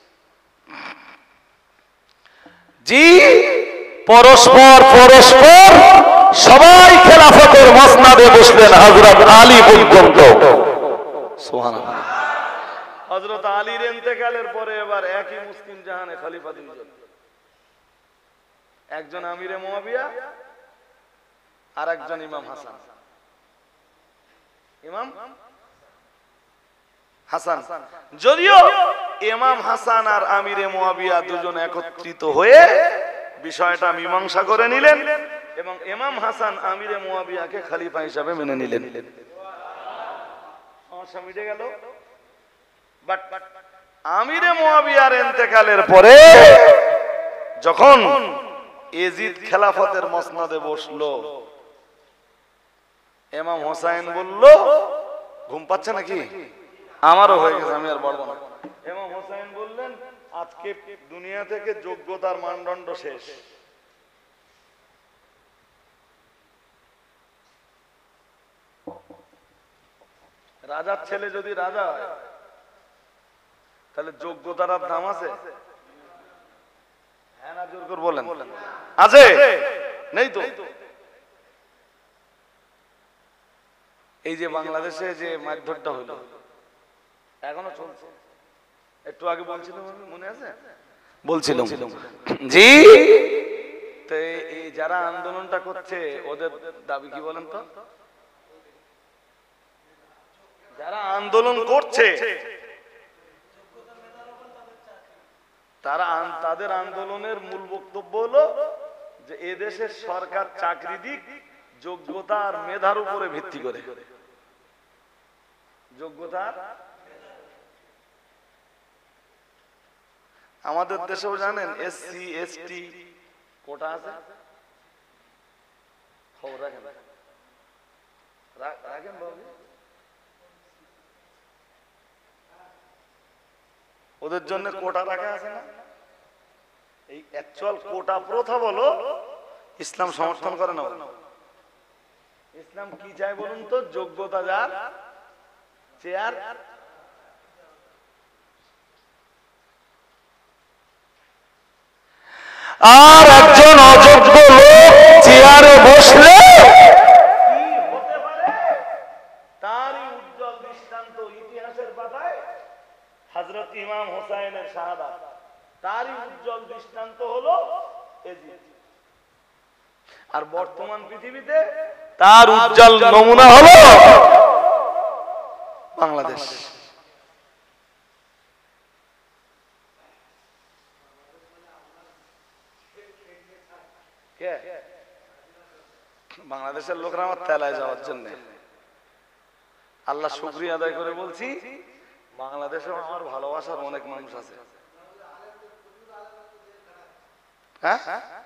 জি, পরস্পর পরস্পর সবাই খেলাফতের মসনাদে বসলেন হযরত আলী পর্যন্ত। সুবহানাল্লাহ। হযরত আলীর ইন্তেকালের পরে এবার একই মুসলিম জাহানে খলিফা দুইজন, একজন আমিরে মুয়াবিয়া আর একজন ইমাম হাসান। ইমাম হাসান, যদিও ইমাম হাসান আর আমিরে মুয়াবিয়া দুজন একত্রিত হয়ে বিষয়টা মীমাংসা করে নিলেন এবং ইমাম হাসান আমিরে মুয়াবিয়াকে খলিফা হিসাবে মেনে নিলেন। সমস্যা মিটে গেল। বাট আমিরে মুয়াবিয়ার ইন্তেকালের পরে যখন ইয়াজিদ খেলাফতের মসনদে বসলো, ইমাম হোসেন বলল, ঘুম পাচ্ছে নাকি? আমারও হয়ে গেছে, আমি আর বলবো না। ইমাম হোসেন বললেন, আজকে দুনিয়া থেকে যোগ্যতার মানদণ্ড শেষ। রাজার ছেলে যদি রাজা হয় তাহলে যোগ্যতার আর দাম আছে? হ্যাঁ না জোর করে বলেন, আছে? নেই তো। এই যে বাংলাদেশে যে মারধরটা হলো এখনো চলছে, একটু আগে বলছিলাম, মনে আছে? বলছিলাম জি। তো এই যারা আন্দোলনটা করছে ওদের দাবি কি বলেন তো? যারা আন্দোলন করছে তাদের আন্দোলনের মূল বক্তব্য হলো যে এদেশের সরকার চাকরি দিক যোগ্যতা আর মেধার উপরে ভিত্তি করে। যোগ্যতা, আমাদের দেশেও জানেন এসসি এসটি কোটা আছে, খবর রাখেন রাখেন বাবু। ওদের জন্য কোটা রাখা আছে না? এই অ্যাকচুয়াল কোটা প্রথা বলো ইসলাম সমর্থন করে না। ইসলাম কি চায় বলুন তো? যোগ্যতা যার চেয়ার, আর একজন অযোগ্য লোক চেয়ারে বসলে কি হতে পারে তারই উজ্জ্বল দৃষ্টান্ত ইতিহাসের পাতায় হযরত ইমাম হোসেনের শাহাদাত, তারই উজ্জ্বল দৃষ্টান্ত হলো ইয়াজিদ। আর বর্তমান পৃথিবীতে তার উজ্জ্বল নমুনা হলো বাংলাদেশ। বাংলাদেশের লোকরা আমার তেলায় যাওয়ার জন্য আল্লাহ শুকরিয়া আদায় করে বলছি, বাংলাদেশেও আমার ভালোবাসার অনেক মানুষ আছে। হ্যাঁ,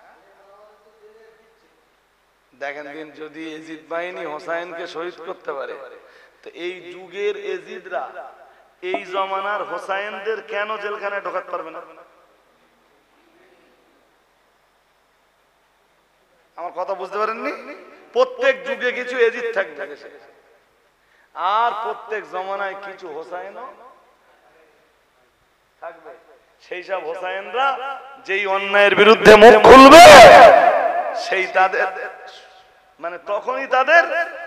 দেখেন দিন যদি ইয়াজিদ বাহিনী হোসাইনকে শহীদ করতে পারে, তো এই যুগের ইয়াজিদরা এই জমানার হোসাইনদের কেন জেলখানায় ঢোকাতে পারবে না? আমার কথা বুঝতে পারেননি? প্রত্যেক যুগে কিছু ইয়াজিদ থাকবে আর প্রত্যেক জমানায় কিছু হোসাইনও থাকবে। সেই সব হোসাইনরা যেই অন্যায়ের বিরুদ্ধে মুখ খুলবে সেই তাদের মানে তখনই তাদের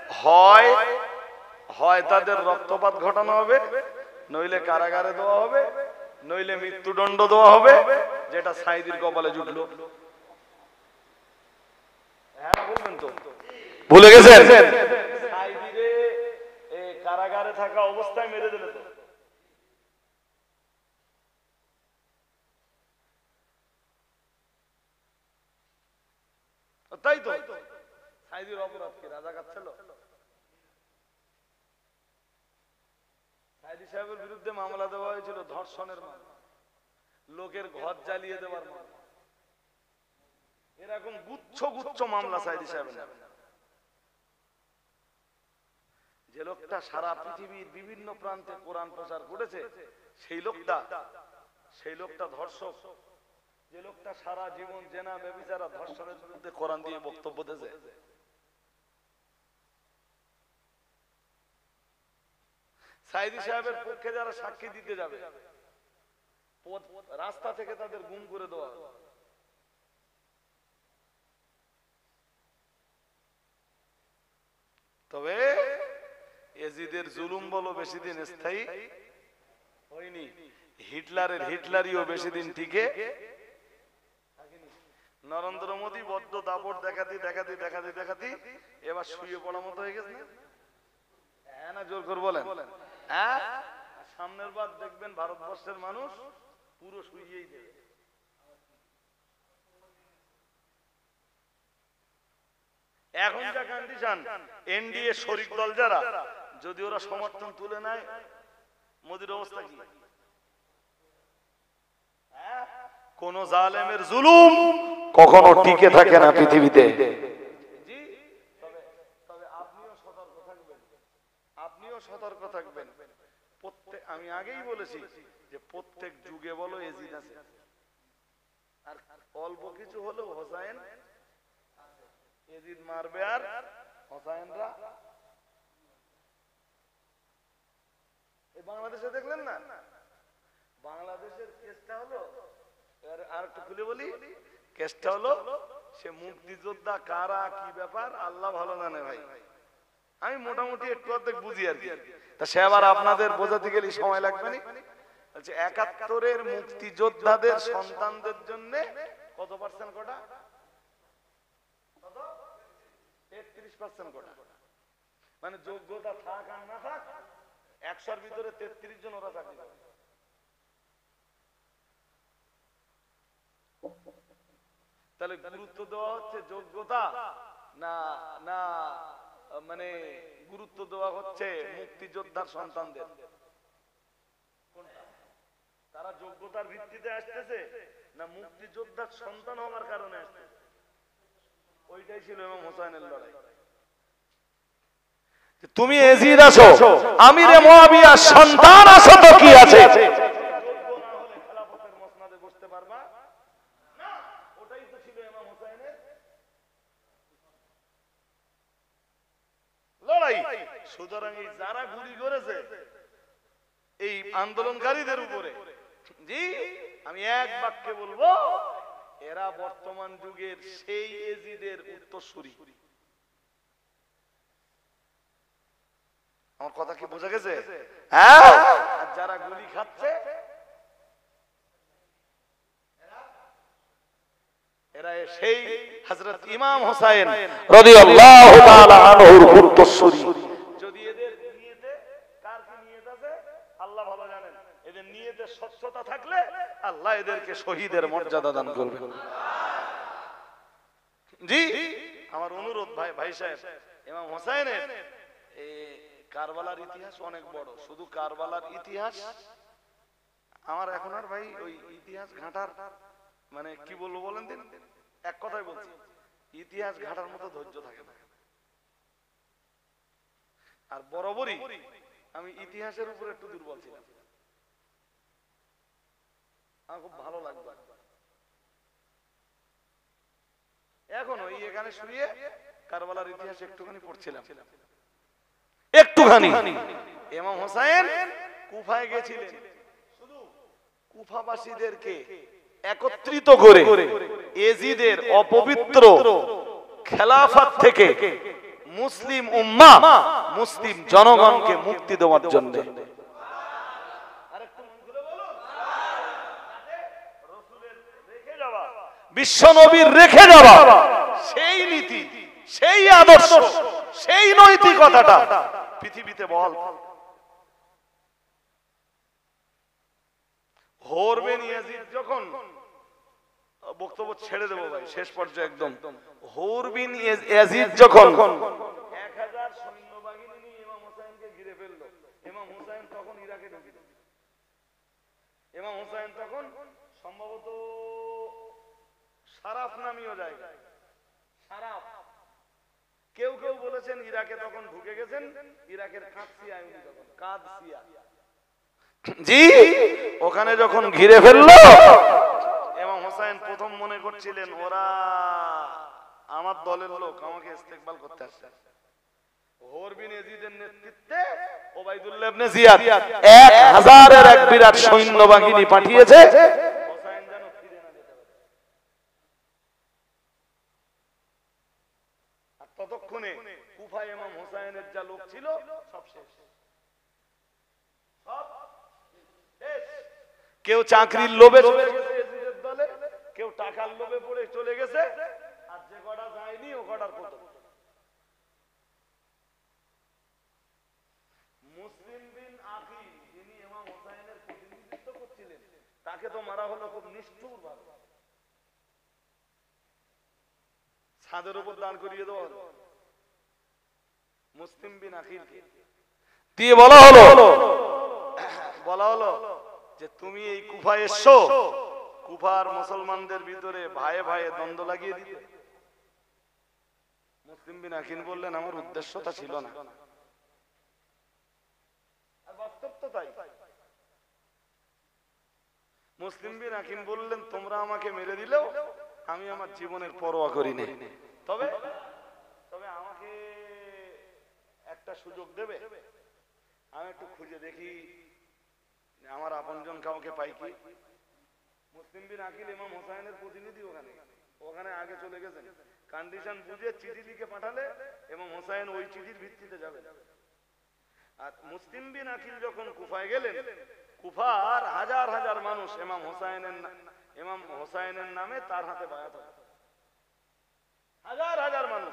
হয় তাদের রক্তপাত ঘটানো হবে, নইলে কারাগারে দেওয়া হবে, নইলে মৃত্যুদণ্ড দেওয়া হবে, যেটা সাইদির কপালে জুটলো। হ্যাঁ বলবেন তো, ভুলে গেছেন? সাইদিরে কারাগারে থাকা অবস্থায় মেরে দিলে তো। তাই তো, সাইদির অপরাধ কি রাজাকার ছিল? সাইদি সাহেবের বিরুদ্ধে মামলা দেওয়া হয়েছিল ধর্ষণের মামলা, লোকের ঘর জ্বালিয়ে দেওয়ার মামলা, এরকম গুচ্ছ গুচ্ছ মামলা সাইদি সাহেবের নামে। যে লোকটা সারা পৃথিবীর বিভিন্ন প্রান্তে কোরআন প্রচার করেছে, সেই লোকটা ধর্ষক। যে লোকটা সারা জীবন জেনা ব্যভিচার ধর্ষণের বিরুদ্ধে কোরআন দিয়ে বক্তব্য দিয়েছে। সাইদি সাহেবের পক্ষে যারা সাক্ষী দিতে যাবে, রাস্তা থেকে তাদের গুম করে দেওয়া। তবে এজিদের জুলুম বলো বেশি দিন স্থায়ী হয়নি, হিটলারিও বেশি দিন টিকে। নরেন্দ্র মোদী বড্ড দাপট দেখাতি এবার শুয়ে পড়ার মতো হয়ে গেছে না? জোর করে বলেন হ্যাঁ। সামনের বার দেখবেন ভারতবর্ষের মানুষ পুরো শুয়েই দেবে। এখন যা কন্ডিশন, এনডিএ শরিক দল যারা, যদি ওরা সমর্থন তুলে নেয়, মোদির অবস্থা কি? কোন জালেমের জুলুম কখনো টিকে থাকে না পৃথিবীতে। তবে আপনিও সতর্ক থাকবেন। আমি আগেই বলেছি যে প্রত্যেক যুগে বলো এজিদ আছে, আর অল্প কিছু হলেও হোসাইন এজিদ মারবে আর হোসাইনরা। এই বাংলাদেশে দেখলেন না, বাংলাদেশের কেসটা হলো, আর একটু খুলে বলি, কেসটা হলো সে মুক্তিযোদ্ধা কারা কি ব্যাপার আল্লাহ ভালো জানে ভাই। আমি মোটামুটি একটু অর্ধেক বুঝি আর কি। তা সে আবার আপনাদের বোঝাতে গেলে সময় লাগবে না। ৭১-এর মুক্তিযোদ্ধাদের সন্তানদের জন্য কত পার্সেন্ট কোটা? 33% কোটা। মানে যোগ্যতা থাক আর না থাক, ১০০-র ভিতরে ৩৩ জন ওরা চাকরি করে। তাহলে গুরুত্ব দেওয়া হচ্ছে যোগ্যতা না না মানে গুরুত্ব দেওয়া হচ্ছে মুক্তিযোদ্ধার সন্তানদের? তারা যোগ্যতার ভিত্তিতে আসতেছে না মুক্তিযোদ্ধার সন্তান হওয়ার কারণে আসতেছে? ওইটাই ছিল ইমাম হোসেনের লড়াই। তুমি এজিদ আছো, আমিরে মুয়াবিয়ার সন্তান আছো, তো কি আছে? খেলাফতের মসনদে বসতে পারবা না, ওটাই তো ছিল ইমাম হোসেনের লড়াই। সুতরাং এই যারা গুলি করেছে এই আন্দোলনকারীদের উপরে, জি আমি এক বাক্যে বলবো, এরা বর্তমান যুগের সেই এজিদের উত্তরসূরি। আমার কথা কি বোঝা গেছে? হ্যাঁ। আর যারা গুলি খাচ্ছে এরা সেই হযরত ইমাম হোসেন রাদিয়াল্লাহু তাআলা আনহুর উত্তরসূরি। যদি এদের নিয়তে, কার কি নিয়ত আছে আল্লাহ ভালো জানেন, এদের নিয়তে স্বচ্ছতা থাকলে আল্লাহ এদেরকে শহীদের মর্যাদা দান করবেন। জি আমার অনুরোধ ভাই সাহেব, ইমাম হোসেনের কারবালার ইতিহাস অনেক বড়। শুধু কারবালার ইতিহাস আমার এখন আর ভাই ওই ইতিহাস ঘাটার মানে কি বলবো বলেন দিন, এক কথাই বলছি, ইতিহাস ঘাটার মতো ধৈর্য থাকে না। আর বরাবরই আমি ইতিহাসের উপর একটু দুর্বল ছিলাম, আমার খুব ভালো লাগবে। এখন ওই এখানে শুয়ে কারবালার ইতিহাস একটুখানি পড়ছিলাম, একটুখানি। ইমাম হোসেন কুফায় গেছিলেন, শুধু কুফাবাসীদেরকে একত্রিত করে এজিদের অপবিত্র খেলাফত থেকে মুসলিম উম্মাহ, মুসলিম জনগণকে মুক্তি দেওয়ার জন্য। বিশ্বনবীর রেখে যাওয়া সেই নীতি, সেই আদর্শ, সেই নৈতিকতাটা পৃথিবীতে বহাল। হোরবেন ইয়াজিদ যখন, বক্তব্য ছেড়ে দেবো ভাই শেষ পর্যায়ে একদম, হোরবিন ইয়াজিদ যখন 1000 সৈন্যবাহিনী নিয়ে ইমাম হোসেনকে ঘিরে ফেললো, ইমাম হোসেন তখন ইরাকে ইমাম হুসাইন তখন সম্ভবত সারাফ নামীয় জায়গায়, সারাফ, কেউ কেউ বলেছেন ইরাকে তখন ঢুকে গেছেন, ইরাকের কাদসিয়ায় উনি তখন, কাদসিয়া, জি, ওখানে যখন ঘিরে ফেললো ইমাম হুসাইন প্রথম মনে করছিলেন ওরা আমার দলের লোক, আমাকে ইস্তেকবাল করতে আসছে। হোর বিন ইয়াজিদের নেতৃত্বে ওবাইদুল্লাহ ইবনে জিয়াদ 1000-এর এক বিরাট সৈন্যবাহিনী পাঠিয়েছে হুসাইন যেন ফিরে না যেতে পারে। আর ততক্ষণে কুফায় ইমাম হুসাইনের যা লোক ছিল সব শেষ, সব শেষ। কেউ চাকরির লোভে চলে গেছে ইয়াজিদের দলে, কেউ টাকার লোভে পড়ে চলে গেছে, আর যে কটা যায়নি ও কটার কত। মুসলিম বিন আকিল যিনি ইমাম হুসাইনের প্রতিনিধিত্ব করছিলেন, তাকে তো মারা হলো খুব নিষ্ঠুর ভাবে, ছাদের উপর দাঁড় করিয়ে দেওয়া হলো। মুসলিম বিন আকিলকে দিয়ে বলা হলো যে তুমি এই কুফায় এসছো, কুফার মুসলমানদের ভিতরে ভাইয়ে ভাইয়ে দ্বন্দ্ব লাগিয়ে দিতে। মুসলিম বিন আকিল বললেন আমার উদ্দেশ্যটা ছিল না, আর বাস্তব তো তাই। মুসলিম বিন আকিল বললেন তোমরা আমাকে মেরে দিলেও আমি আমার জীবনের পরোয়া করি না, তবে আমাকে একটা সুযোগ দেবে, আমি একটু খুঁজে দেখি আমার আপনজন কাউকে পাই কি। মুসলিম বিন আকিল ইমাম হুসাইনের প্রতিনিধি, ওখানে আগে চলে গেছেন, কন্ডিশন বুঝে চিঠি লিখে পাঠালে ইমাম হুসাইন ওই চিঠির ভিত্তিতে যাবেন। আর মুসলিম বিন আকিল যখন কুফায় গেলেন, কুফার হাজার হাজার মানুষ ইমাম হুসাইনের নামে তার হাতে বায়াত হলো, হাজার হাজার মানুষ।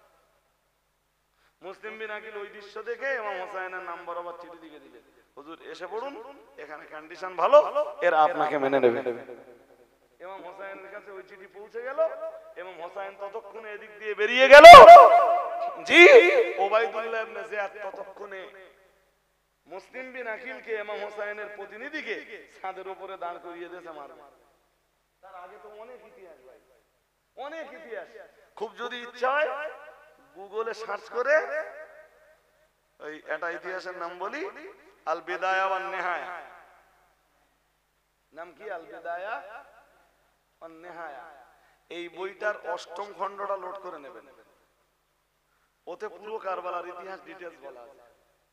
মুসলিম বিন আকিল ওই দৃশ্য দেখে ইমাম হুসাইনের নাম বরাবর চিঠি লিখে দিলেন, হুজুর এসে পড়ুন, এখানে কন্ডিশন ভালো, এরা আপনাকে মেনে নেবে। ইমাম হুসাইনের কাছে ওই চিঠি পৌঁছে গেল, ইমাম হুসাইন ততক্ষণে এদিক দিয়ে বেরিয়ে গেল, জি, ওবাইদুল্লাহ ইবনে জিয়াদ ততক্ষণে মুসলিম বিন আকিলকে ইমাম হুসাইনের প্রতিনিধিকে ছাদের উপরে দাঁড় করিয়ে দিয়েছে মারবে। তার আগে তো অনেক ইতিহাস ভাই, অনেক ইতিহাস। খুব যদি ইচ্ছা হয় গুগলে সার্চ করে ওই একটা ইতিহাসের নাম বলি, আল বিদায়া ওয়ান নিহায়া, নাম কি? আল বিদায়া ওয়ান নিহায়া। এই বইটার ৮ম খণ্ডটা লোড করে নেবেন, ওতে পুরো কারবালার ইতিহাস ডিটেইলস বলা আছে।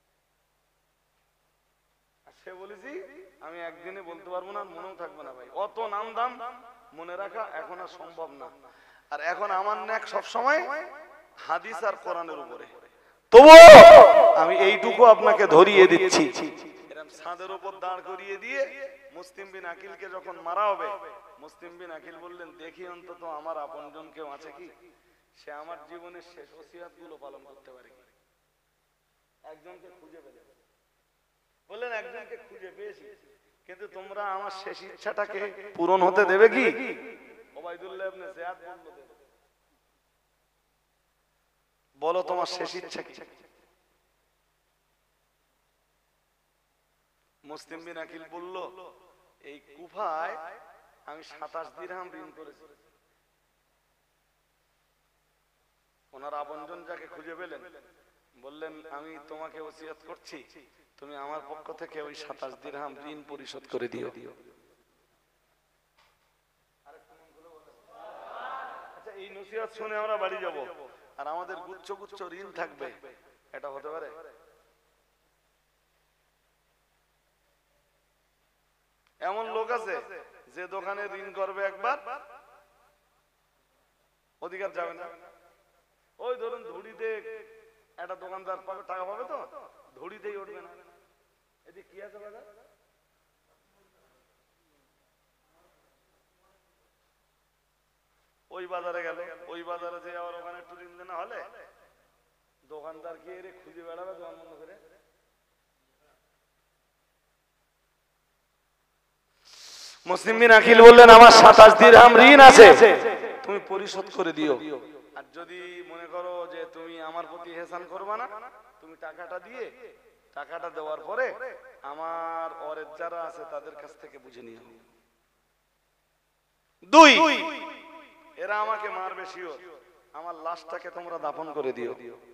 সে বলেছি আমি একদিনে বলতে পারবো না, মনেও থাকবে না ভাই, অত নাম দাম মনে রাখা এখন আর সম্ভব না। আর এখন আমার নেক সব সময় হাদিস আর কোরআনের উপরে, তবুও আমি এইটুকু আপনাকে ধরিয়ে দিচ্ছি। এরকম ছাদের উপর দাঁড় করিয়ে দিয়ে মুসলিম বিন আকিলকে যখন মারা হবে, মুসলিম বিন আকিল বললেন দেখি অন্তত আমার আপনজন কেউ আছে কি, সে আমার জীবনের শেষ ওসিয়ত গুলো পালন করতে পারে কি। একজনকে খুঁজে পেলেন, বললেন একজনকে খুঁজে পেয়েছি, কিন্তু তোমরা আমার শেষ ইচ্ছাটাকে পূরণ হতে দেবে কি? ওবাইদুল্লাহ ইবনে জিয়াদ বলল বলো তোমার শেষ ইচ্ছা কি? মুসলিম বিন আকিল বলল এই কুফায় আমি ২৭ দিরহাম ঋণ করেছি। ওনার আপনজন যাকে খুঁজে পেলেন বললেন আমি তোমাকে ওসিয়ত করছি তুমি আমার পক্ষ থেকে ওই ২৭ দিরহাম ঋণ পরিশোধ করে দিও। আচ্ছা, এই নসিহত শুনে আমরা বাড়ি যাব আর আমাদের গুচ্ছ গুচ্ছ ঋণ থাকবে, এটা হতে পারে? এমন লোক আছে যে দোকানে ঋণ করবে একবার, অধিকার যাবে না। ওই ধরুন ধুড়িতে একটা দোকানদার পাবে, টাকা পাবে তো ধুড়িতেই উঠবে না। এদিকে কি আছে বাজার? ওই বাজারে গেল, ওই বাজারে যে আবার ওখানে একটু ঋণ দেনা হলে দোকানদার কি এর খুঁজে বেড়াবে দোকান বন্ধ করে? মুসলিম বিন আকিল বললেন আমার ২৭ দিরহাম ঋণ আছে, তুমি পরিশোধ করে দিও। আর যদি মনে করো যে তুমি আমার প্রতি ইহসান করবা না, তুমি টাকাটা দিয়ে টাকাটা দেওয়ার পরে আমার ওরের যারা আছে তাদের কাছ থেকে বুঝে নিও। 2, এরা আমাকে মারবে শিওর, আমার লাশটাকে তোমরা দাফন করে দিও।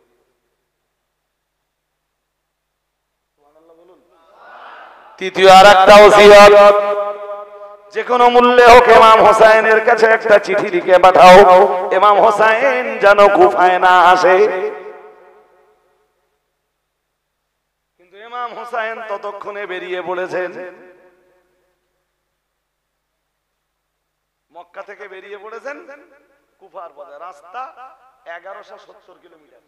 তৃতীয় আরেকটা ওসিয়ত, যে কোনো মূল্যে হোক ইমাম হোসেনের কাছে একটা চিঠি লিখে পাঠাও, ইমাম হোসেন যেন কুফায় না আসে। কিন্তু ইমাম হোসেন ততক্ষণে বেরিয়ে পড়েছেন, মক্কা থেকে বেরিয়ে পড়েছেন কুফার পথে। রাস্তা 1170 কিলোমিটার।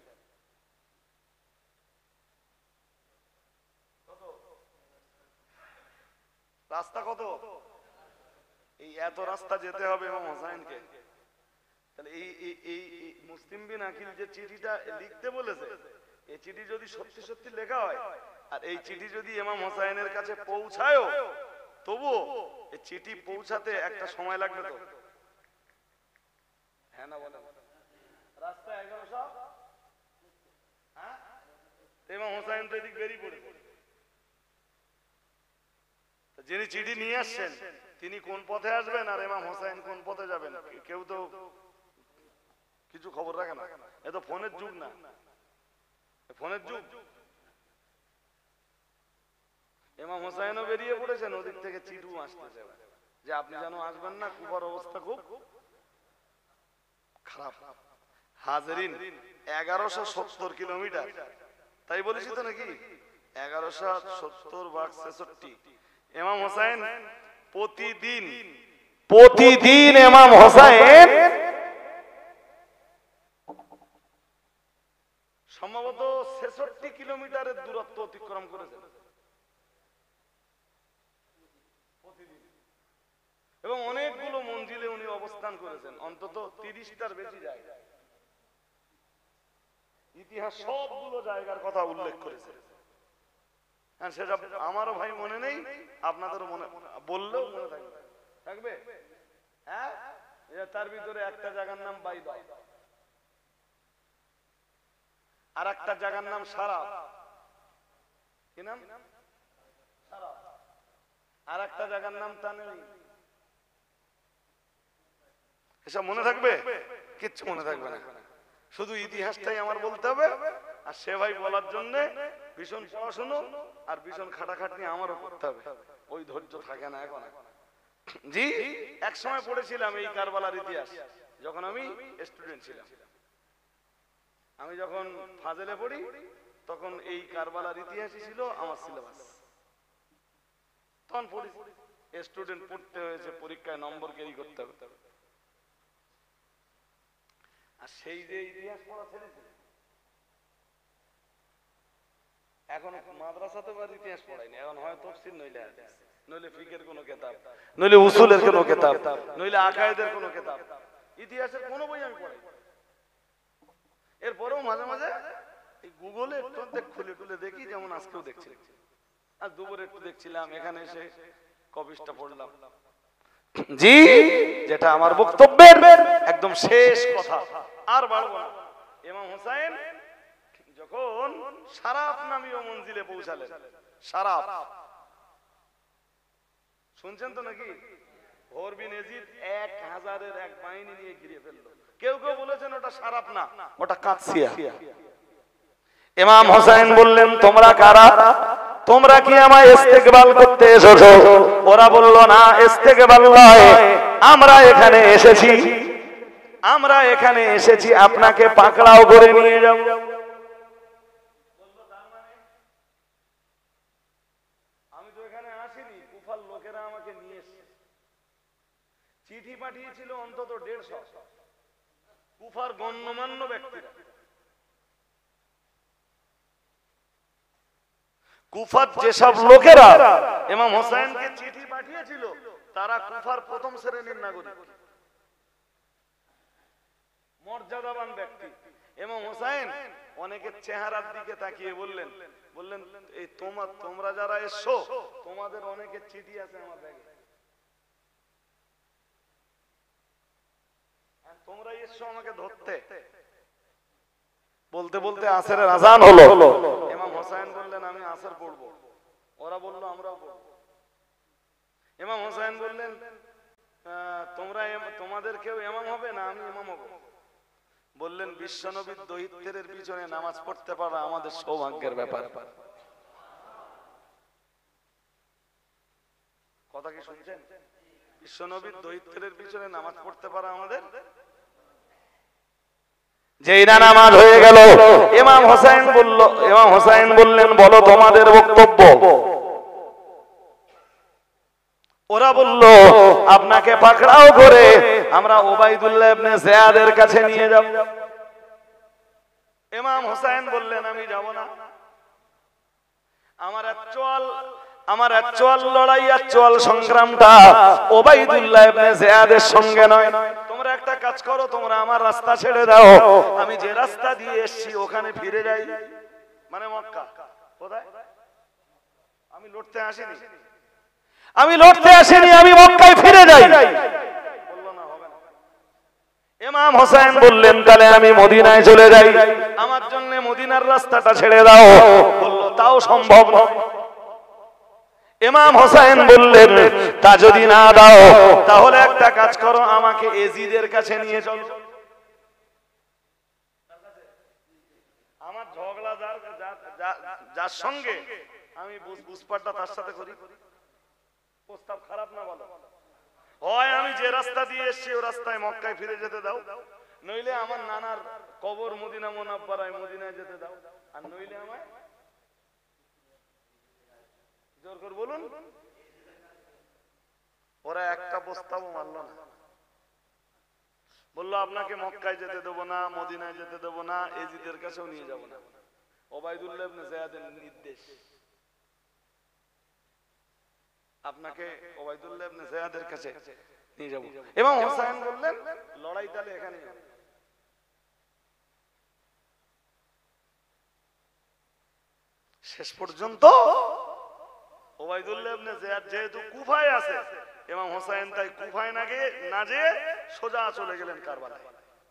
রাস্তা কত? এই এত রাস্তা যেতে হবে ইমাম হোসেনকে। তাহলে এই মুসলিম বিন আকিল যে চিঠিটা লিখতে বলেছে, এই চিঠি যদি সত্যি সত্যি লেখা হয় আর এই চিঠি যদি ইমাম হোসেনের কাছে পৌঁছায়ও, তবুও এই চিঠি পৌঁছাতে একটা সময় লাগবে তো। হ্যাঁ না বলেন? রাস্তা 1100, হ্যাঁ, ইমাম হোসেন তো এদিক বেরিয়ে পড়েছে। যিনি চিঠি নিয়ে আসছেন তিনি কোন পথে আসবেন আর ইমাম হোসেন কোন পথে যাবেন কেউ তো কিছু খবর রাখে না। এ তো ফোনের যুগ না, ফোনের যুগ। ইমাম হোসেনও বেরিয়ে পড়েছেন, ওদিক থেকে চিঠি আসতেছে যে আপনি যেন আসবেন না, কুফার অবস্থা খুব খারাপ। হাজরিন, 1170 কিলোমিটার, তাই বলেছি তো নাকি? 1170 ভাগ 66। ইমাম হোসেন প্রতিদিন ইমাম হোসেন সম্ভবত 66 কিলোমিটারের দূরত্ব অতিক্রম করেছেন এবং অনেকগুলো মঞ্জিলে উনি অবস্থান করেছেন, অন্তত 30টার বেশি জায়গা। ইতিহাস সবগুলো জায়গার কথা উল্লেখ করেছে। হ্যাঁ, সেটা আমারও ভাই মনে নেই, আপনাদেরও মনে, বললেও মনে থাকবে। হ্যাঁ, তার ভিতরে একটা জায়গার নাম বাইদা, আর একটা জায়গার নাম সারা, কি নাম? আর একটা জায়গার নাম তানঈম। এসব মনে থাকবে? কিচ্ছু মনে থাকবে না, শুধু ইতিহাসটাই আমার বলতে হবে। আর সে ভাই বলার জন্য ভীষণ পড়াশুনো আর ভীষণ খাটাখাটনি আমারও করতে হবে, ওই ধৈর্য থাকে না এখন। জি, এক সময় পড়েছিলাম এই কারবালার ইতিহাস, যখন আমি স্টুডেন্ট ছিলাম। আমি যখন ফাজেলে পড়ি তখন এই কারবালার ইতিহাসই ছিল আমার সিলেবাস। তখন পড়ি, স্টুডেন্ট পড়তে হয়েছে, পরীক্ষায় নম্বর ক্যারি করতে হবে। আর সেই যে ইতিহাস পড়া ছেড়েছে, এখন মাদ্রাসাতে ইতিহাস পড়ায়নি, এখন হয় তাফসীর, নইলে হাদিস, নইলে ফিকহের কোনো কিতাব, নইলে উসুলের কোনো কিতাব, নইলে আকায়েদের কোনো কিতাব। ইতিহাসের কোনো বই আমি পড়াই। এরপরেও মাঝে মাঝে এই গুগলে একটু খুলে খুলে দেখি, যেমন আজকেও দেখছি, আর দুপুরে একটু দেখছিলাম, এখানে এসে কপিসটা পড়লাম। জি, যেটা আমার বক্তব্যের একদম শেষ কথা, আর বাড়বো না। ইমাম হোসেন যখন শারাফ নামীয় মঞ্জিলে পৌঁছালেন, শারাফ শুনছেন তো নাকি? ঘোর বিন ইয়াজিদ 1000-এর এক বাহিনী নিয়ে ঘিরে ফেললো। কেউ কেউ বলেছেন ওটা শারাফ না, ওটা কাদসিয়া। ইমাম হোসেন বললেন, তোমরা কারা? তোমরা কি আমায় ইস্তেকবাল করতে এসেছো? ওরা বলল, না, ইস্তেকবাল নয়, আমরা এখানে এসেছি আপনাকে পাকড়াও করে নিয়ে যাব। আমি তো এখানে আসিনি, কুফার লোকেরা আমাকে নিয়ে এসেছে। চিঠি পাঠিয়েছিল অন্তত 150 কুফার গণ্যমান্য ব্যক্তিরা। কুফার যেসব লোকেরা ইমাম হোসেনকে চিঠি পাঠিয়েছিল, তারা কুফার প্রথম শ্রেণীর নাগরিক, মর্যাদাবান ব্যক্তি। ইমাম হোসেন অনেকের চেহারার দিকে তাকিয়ে বললেন, এই তোমরা যারা এসছো, তোমাদের অনেকের চিঠি আছে আমার ব্যাগে, তোমরা এসছো আমাকে ধরতে। বলতে বলতে আসরের আযান হলো। ইমাম হোসেন বললেন আমি আসর পড়বো, ওরা বললো আমরাও পড়বো। ইমাম হোসেন বললেন তোমরা তোমাদের কেউ ইমাম হবে না আমি ইমাম হব। বললেন বিশ্বনবীর দহিত্রের পিছনে নামাজ পড়তে পারা আমাদের সৌভাগ্যের ব্যাপার। কথা কি শুনছেন? বিশ্বনবীর দহিত্রের পিছনে নামাজ পড়তে পারা আমাদের। যেই না নামাজ হয়ে গেল, ইমাম হোসেন বললেন বলো তোমাদের বক্তব্য। ওরা বলল আপনাকে পাকড়াও করে আমরা উবাইদুল্লাহ ইবনে জিয়াদের কাছে নিয়ে যাব। ইমাম হোসেন বললেন আমি যাব না, আমার অ্যাকচুয়াল লড়াই অ্যাকচুয়াল সংগ্রামটা উবাইদুল্লাহ ইবনে জিয়াদের সঙ্গে নয়। তোমরা একটা কাজ করো, তোমরা আমার রাস্তা ছেড়ে দাও, আমি যে রাস্তা দিয়ে এসেছি ওখানে ফিরে যাই। মানে মক্কা কোথায়? আমি লড়তে আসিনি, আমি মক্কায় ফিরে যাই। বললো না হবে না। ইমাম হোসেন বললেন তাহলে আমি মদিনায় চলে যাই, আমার জন্য মদিনার রাস্তাটা ছেড়ে দাও। বলল তাও সম্ভব নয়। ইমাম হোসেন বললেন তা যদি না দাও তাহলে একটা কাজ করো, আমাকে এজিদের কাছে নিয়ে চলো। আমার ঝগড়া যার সঙ্গে আমি বুঝপাটটা তার সাথে করি। প্রস্তাব খারাপ না বলো, হয় আমি যে রাস্তা দিয়ে এসেছি ও রাস্তায় মক্কায় ফিরে যেতে দাও, নইলে আমার নানার কবর মদিনা মুনাব্বারায় মদিনায় যেতে দাও, আর নইলে আমায় জোর করে বলুন। ওরা একটা প্রস্তাবও মানলো না, বললো আপনাকে মক্কায় যেতে দেবো না, মদিনায় যেতে দেবো না, এজিদের কাছেও নিয়ে যাব না। উবাইদুল্লাহ ইবনে জিয়াদের নির্দেশ, আপনাকে উবাইদুল্লাহ ইবনে জিয়াদের কাছে নিয়ে যাব। ইমাম হোসেন বললেন লড়াই তাহলে এখানে। শেষ পর্যন্ত উবাইদুল্লাহ ইবনে জিয়াদ যেহেতু কুফায় আছে, ইমাম হোসেন তাই কুফায় না যেয়ে সোজা চলে গেলেন কারবালায়।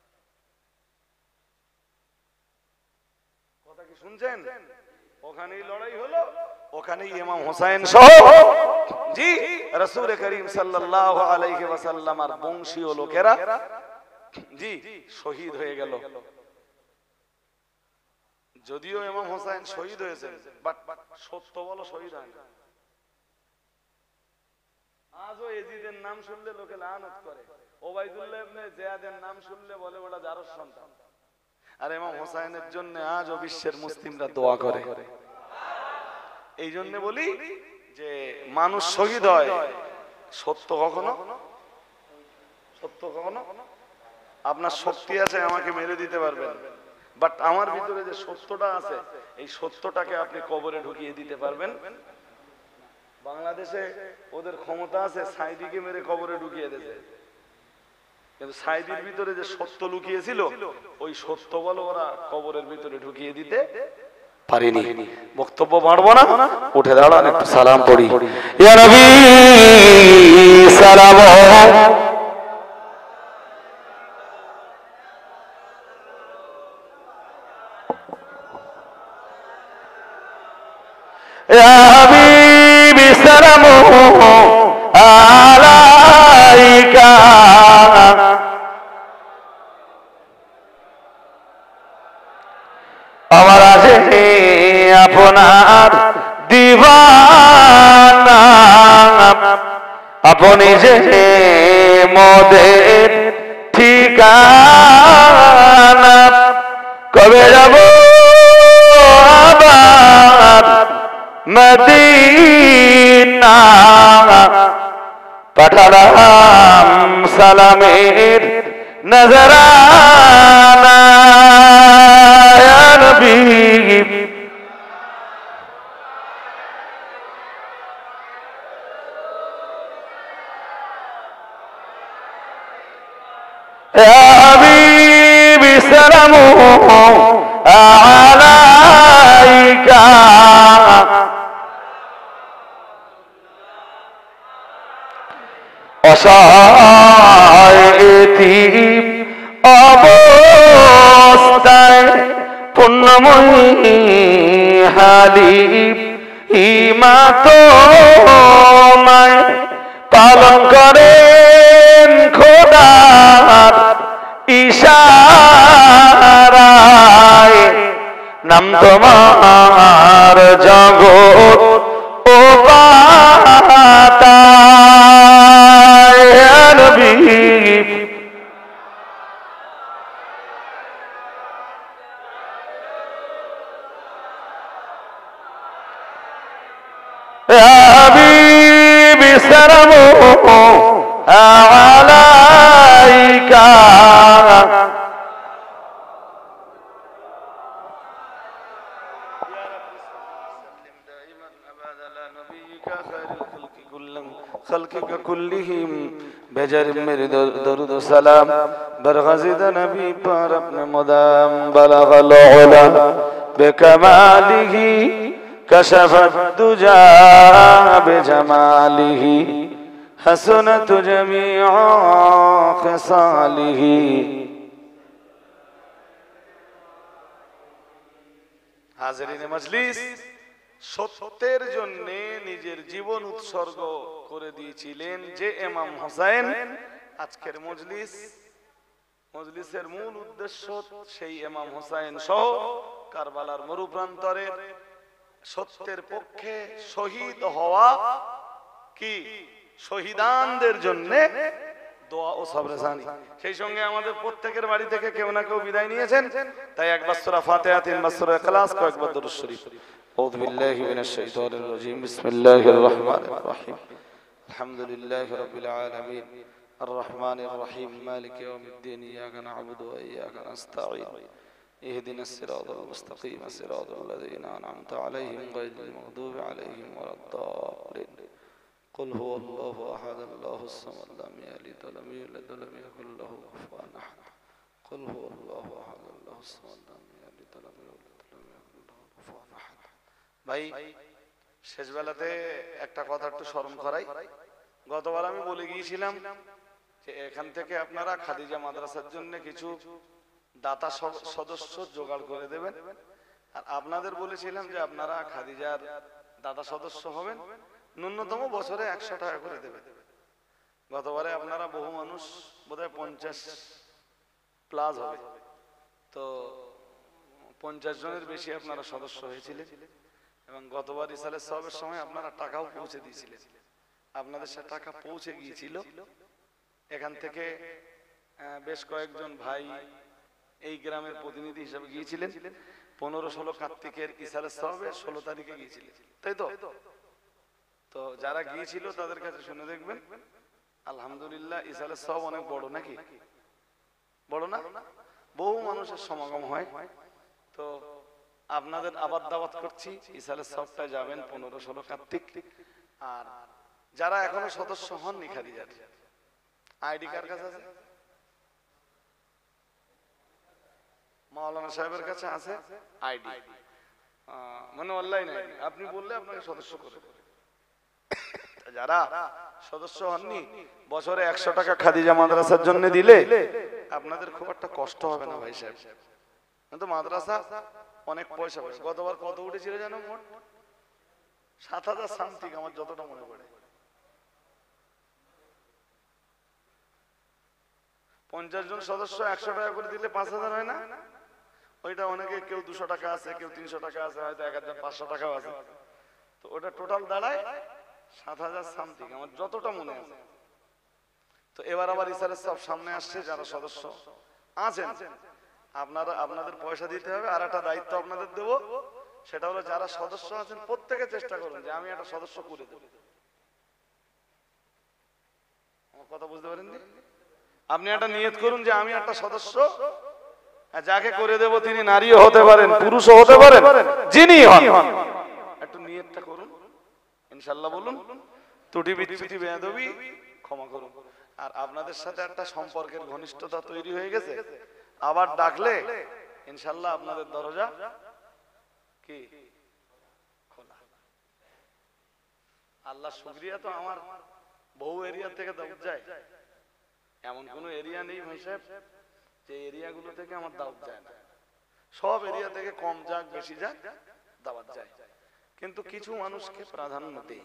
কথা কি শুনছেন? ওখানেই লড়াই হলো, ওখানেই ইমাম হোসেন সহ জি রাসূল করিম সাল্লাল্লাহু আলাইহি ওয়াসাল্লাম আর বংশীয় লোকেরা জি শহীদ হয়ে গেল। যদিও ইমাম হোসেন শহীদ হয়েছেন, বাট সত্য বলো শহীদ হয় না। আজও এজিদের নাম শুনলে লোকে লানত করে, উবাইদুল্লাহ ইবনে জিয়াদের নাম শুনলে বলে ওটা জারজ সন্তান। আর ইমাম হোসেনের জন্য আজও বিশ্বের মুসলিমরা দোয়া করে। এই জন্য বলি যে মানুষ শহীদ হয়, সত্য কখনো আপনার শক্তি আছে আমাকে মেরে দিতে পারবেন, বাট আমার ভিতরে যে সত্যটা আছে এই সত্যটাকে আপনি কবরে ঢুকিয়ে দিতে পারবেন। বাংলাদেশে ওদের ক্ষমতা আছে সাইদিকে মেরে কবরে ঢুকিয়ে দিতে, কিন্তু সাইদির ভিতরে যে সত্য লুকিয়েছিল ওই সত্য বল ওরা কবরের ভিতরে ঢুকিয়ে দিতে পারিনি। বক্তব্য বাড়বো না, উঠে দাঁড়ান একটু সালাম পড়ি। ইয়া নবী সালাম ইয়া হাবিবি সালাম আলাইকা। আমার আছে আপনার দিওয়ানা, আপনি যে মোদের ঠিকানা, কবে যাব আবার মদিনা, পাঠালাম সালামের নজরানা। ইয়া নবী ইয়া হাবিবি সালামু আলাইকা। অসহায় এতিম অবস্থায় পুণ্যময়ী হালিফ ইমা তো মায় পালন করেন খোদার ইশারায় নাম তোমার জগৎ ও পাতায় হে নবী حبيبي سلام عليك خلقك كلهم بجر میرے درود و سلام برغزید نبی پر اپنے مدام بلغ العلا بکماله كشف الدجى بجماله حسنت جميع خصاله হাজিরিন মজলিস সত্যের জন্য নিজের জীবন উৎসর্গ করে দিয়েছিলেন যে ইমাম হোসেন আজকের মজলিসের মূল উদ্দেশ্য সেই ইমাম হোসেন সহ কারবালার মরুপ্রান্তরে সত্যের পক্ষে শহীদ হওয়া কি শহীদানদের জন্য দোয়া ও সবরসানি সেই সঙ্গে আমাদের প্রত্যেকের বাড়ি থেকে কেউ না কেউ বিদায় নিয়েছেন তাই একবার সূরা ফাতিহা তিনবার সূরা ইখলাস কয়েকবার দরুদ শরীফ আউযু বিল্লাহি মিনাশ শাইতানির রাজীম বিসমিল্লাহির রহমানির রহিম আলহামদুলিল্লাহি রাব্বিল আলামিন আর রহমানির রহিম মালিকি ইয়াউমিদ্দিন ইয়াকা না'বুদু ওয়া ইয়াকা নাস্তাঈন اهدنا الصراط المستقيم صراط الذين أنعمت عليهم غير المغضوب عليهم ولا الضالين قل هو الله أحد الله الصمد لم يلد ولم يولد ولم يكن له كفوا أحد قل هو الله أحد الله الصمد لم يلد ولم يولد ولم يكن له كفوا أحد ভাই শেষ বেলাতে একটা কথা একটু স্মরণ করাই গতবার আমি বলে গিয়েছিলাম যে এখান থেকে আপনারা খাদিজা মাদ্রাসার জন্য কিছু দাতা সদস্য জোগাড় করে দেবেন আর আপনাদের বলেছিলাম যে আপনারা খাদিজার দাতা সদস্য হবেন ন্যূনতম বছরে 100 টাকা করে দেবেন গতবারে আপনারা বহু মানুষ বোধহয় 50 প্লাস হবে তো 50 জনের বেশি আপনারা সদস্য হয়েছিলেন এবং গতবার ইসালের সবের সময় আপনারা টাকাও পৌঁছে দিয়েছিলেন আপনাদের সে টাকা পৌঁছে গিয়েছিল এখান থেকে বেশ কয়েকজন ভাই এই গ্রামের প্রতিনিধি হিসেবে গিয়েছিলেন 15-16 কার্তিকের ইসালের সবে 16 তারিখে গিয়েছিলেন তাই তো তো যারা গিয়েছিল তাদের কাছে শুনে দেখবেন আলহামদুলিল্লাহ ইসালের সব অনেক বড় নাকি বড় না বহু মানুষের সমাগম হয় তো আপনাদের আবাদ দাওয়াত করছি ইসালের সবটা যাবেন 15-16 কার্তিক আর যারা এখনো সদস্য হননি খাদিজার আইডি কার কাছে আছে মাওলানা সাহেবের কাছে আছে আইডি মানে অনলাইন আইডি আপনি বললে আপনাকে সদস্য করে যারা সদস্য হননি বছরে 100 টাকা খাদিজা মাদ্রাসার জন্য দিলে আপনাদের খুব একটা কষ্ট হবে না ভাই সাহেব কিন্তু মাদ্রাসা অনেক পয়সা পায় গতবার কত উঠেছিল জানো মোট 7000 সামথিং আমার যতটা মনে পড়ে 50 জন সদস্য 100 টাকা করে দিলে 5000 হয় না ওইটা অনেকে কেউ 200 টাকা আছে কেউ 300 টাকা আছে হয়তো একজন 500 টাকাও আছে তো ওটা টোটাল দাঁড়ায় 7000 সামথিং আমার যতটা মনে আছে তো এবার আবার ইসারের সব সামনে আসছে যারা সদস্য আছেন আপনারা আপনাদের পয়সা দিতে হবে আর একটা দায়িত্ব আপনাদের দেব সেটা হলো যারা সদস্য আছেন প্রত্যেকে চেষ্টা করুন যে আমি একটা সদস্য করে দেব আমার কথা বুঝতে পারেননি আপনি একটা নিয়ত করুন যে আমি একটা সদস্য যাকে করে দেব তিনি নারীও হতে পারেন পুরুষও হতে পারেন যিনি হন একটু নিয়তটা করুন ইনশাআল্লাহ বলুন ত্রুটি বিচ্যুতি বেয়াদবি ক্ষমা করুন আর আপনাদের সাথে একটা সম্পর্কের ঘনিষ্ঠতা তৈরি হয়ে গেছে আবার ডাকলে ইনশাআল্লাহ আপনাদের দরজা কি খোলা আল্লাহ শুকরিয়া তো আমার বহু এরিয়া থেকে দাওয়াত যায় এমন কোন এরিয়া নেই ভাই সাহেব যে এরিয়াগুলো থেকে আমার দাওয়াত যায় না সব এরিয়া থেকে কম যাক বেশি যাক দাওয়াত যায়, কিন্তু কিছু মানুষকে প্রাধান্য দেই।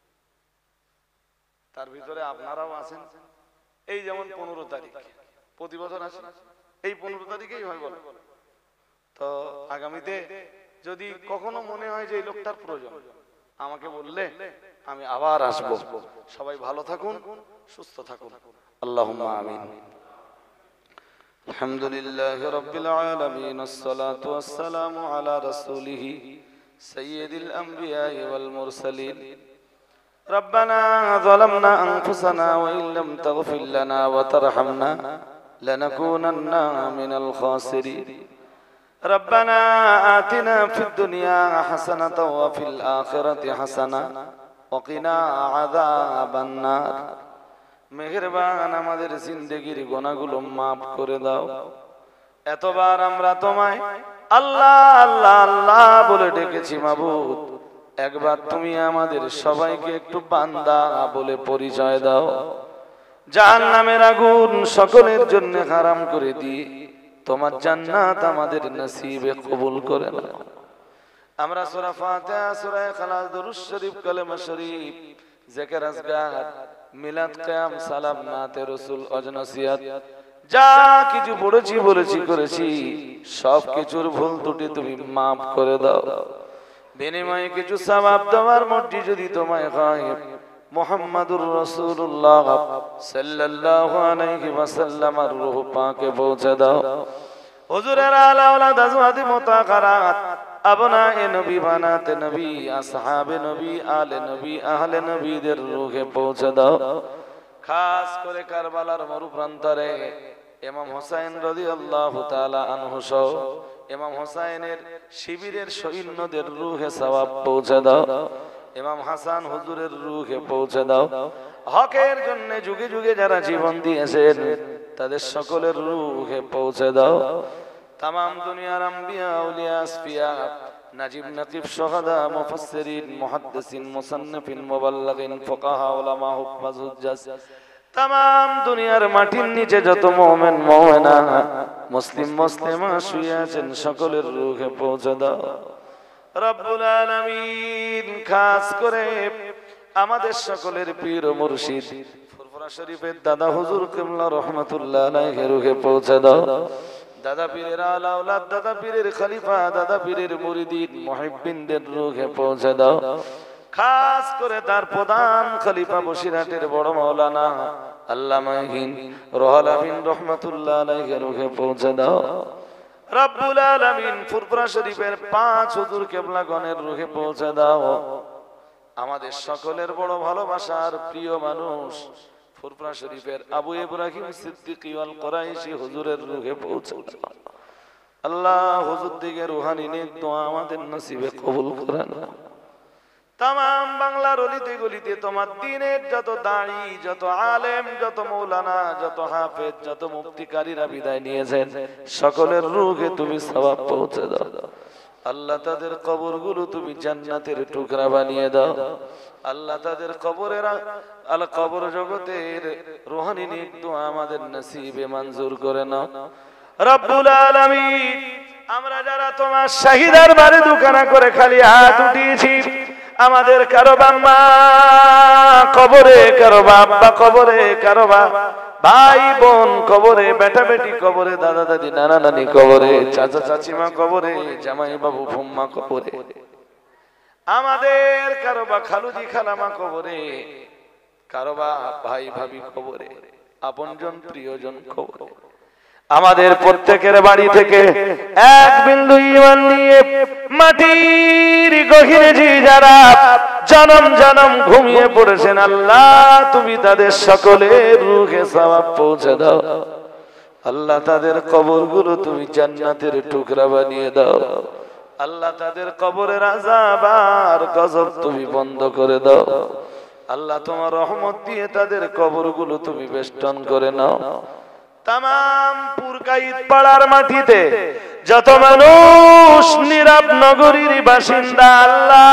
তার ভিতরে আপনারাও আছেন। এই যেমন 15 তারিখ প্রতি বছর আসে, এই 15 তারিখেই হয় বলে। তো আগামীতে যদি কখনো মনে হয় যে এই লোকটার প্রয়োজন, আমাকে বললে আমি আবার আসবো। সবাই ভালো থাকুন, সুস্থ থাকুন। আল্লাহুম্মা আমিন। আলহামদুলিল্লাহি রাব্বিল আলামিন, আসসালাতু ওয়াসসালামু আলা রাসূলিহি সাইয়্যিদিল আমবিয়া'i ওয়াল মুরসালিন। ربنا ظلمنا أنفسنا وإن لم تغفر لنا وترحمنا لنكونن من الخاسرين. ربنا آتنا في الدنيا حسنة وفي الآخرة حسنة وقنا عذاب النار. মেহেরবান আমাদের জিন্দেগির গুনাহগুলো maaf করে দাও। এতবার আমরা তোমায় আল্লাহ আল্লাহ আল্লাহ বলে ডেকেছি মাবুদ, একবার তুমি আমাদের সবাইকে একটু বান্দা বলে পরিচয় দাও। জাহান্নামের আগুন সকলের জন্য হারাম করে দিয়ে তোমার জান্নাত আমাদের নসিবে কবুল করে নাও। আমরা সূরা ফাতিহা, সূরা ইখলাস, দুরূদ শরীফ, কালেমা শরীফ, জিকির, আজকার, মিলাদ, কিয়াম, সালাম, নাতে রাসূল, অজনসিয়াত যা কিছু পড়েছি বলেছি করেছি সব কিছুর ভুল ত্রুটি তুমি maaf করে দাও। বিনিময়ে কিছু সওয়াব দেওয়ার মর্জি যদি তোমায় হয়, মুহাম্মাদুর রাসূলুল্লাহ সাল্লাল্লাহু আলাইহি ওয়াসাল্লামের রূহ পাকে পৌঁছে দাও। হুজুরের আলা ওলাদ আজওয়াজি মুতাহহারাত, আবনায়ে নবী, বানাতে নবী, আসহাবে নবী, আলে নবী, আহলে নবীদের রূহে পৌঁছে দাও। খাস করে কারবালার মরুপ্রান্তরে ইমাম হোসেন রাদিয়াল্লাহু তাআলা আনহু সহ ইমাম হোসেনের শিবিরের সৈন্যদের রূহে সওয়াব পৌঁছে দাও। ইমাম হাসান হুজুরের রূহে পৌঁছে দাও। হকের জন্য যুগে যুগে যারা জীবন দিয়েছেন তাদের সকলের রূহে পৌঁছে দাও। तमाम দুনিয়ার আম্বিয়া, আউলিয়া, আসফিয়া, নাজিব, নাকিব, শুহাদা, মুফাসসিরিন, মুহাদ্দিসিন, মুসান্নিফিন, মুবাল্লিগিন, ফুকাহা, উলামা, হুফাজ, হুজ্জাজ, तमाम দুনিয়ার মাটির নিচে যত মুমিন মুমিনা, মুসলিম মুসলিমা শুয়ে আছেন সকলের রূহে পৌঁছে দাও। রব্বুল আলামিন খাস করে আমাদের সকলের পীর ও মুর্শিদ ফুরফুরা শরীফের দাদা হুজুর কিবলা রাহমাতুল্লাহ আলাইহি রূহে পৌঁছে দাও। দাদা পীরের আলা ওলাদ, দাদা পীরের খলিফা, দাদা পীরের মুরিদিন মুহিব্বিনদের রূহে পৌঁছে দাও। খাস করে তার প্রধান খলিফা বসিরহাটের বড় মাওলানা আল্লামা হিন রুহুল আমিন রাহমাতুল্লাহ আলাইহি রূহে পৌঁছে দাও। রব্বুল আলামিন ফুরফুরা শরীফের 5 হুজুর কিবলাগণের রূহে পৌঁছে দাও। আমাদের সকলের বড় ভালোবাসার প্রিয় মানুষ ফুরফুরা শরীফের আবু ইব্রাহিম সিদ্দিকী ওয়াল কুরাইশি হুজুরের রূহে পৌঁছে দাও। আল্লাহ হুজুর দিকে রুহানি নেক দোয়া আমাদের নসিবে কবুল করে নাও। तमाम বাংলার অলিতে গলিতে তোমার দ্বীনের যত দাঈ, যত আলেম, যত মাওলানা, যত হাফেজ, যত মুফতিকারীরা বিদায় নিয়েছেন সকলের রূহে তুমি সওয়াব পৌঁছে দাও। আল্লাহ তাদের কবরগুলো তুমি জান্নাতের টুকরা বানিয়ে দাও। আল্লাহ তাদের কবরের কবর জগতের রুহানি নেক দোয়া আমাদের নসিবে মঞ্জুর করে নাও। রব্বুল আলামিন আমরা যারা তোমার শাহিদার বারে দুখানা করে খালি হাত উঠিয়েছি, আমাদের কারো বাম্মা কবরে, কারো বাবা কবরে, কারো ভাই বোন কবরে, বেটা বেটি কবরে, দাদা দাদি, নানা নানি কবরে, চাচা চাচিমা কবরে, জামাই বাবু ফুম্মা কবরে, আমাদের কারো বা খালুজি খালামা কবরে, কারো বা ভাই ভাবি কবরে, আপনজন প্রিয়জন কবরে। আমাদের প্রত্যেকের বাড়ি থেকে এক বিন্দু ঈমান নিয়ে মাটির গহীনে যারা জনম জনম ঘুমিয়ে পড়েছেন, আল্লাহ তুমি তাদের সকলের রূহে সওয়াব পৌঁছে দাও। আল্লাহ তাদের কবরগুলো তুমি জান্নাতের টুকরা বানিয়ে দাও। আল্লাহ তাদের কবরের আযাব আর গজব তুমি বন্ধ করে দাও। আল্লাহ তোমার রহমত দিয়ে তাদের কবরগুলো তুমি বেষ্টন করে নাও। तमाम পুরকাইত পাড়ার মাটিতে যত মানুষ নীরব নগরীর বাসিন্দা, আল্লাহ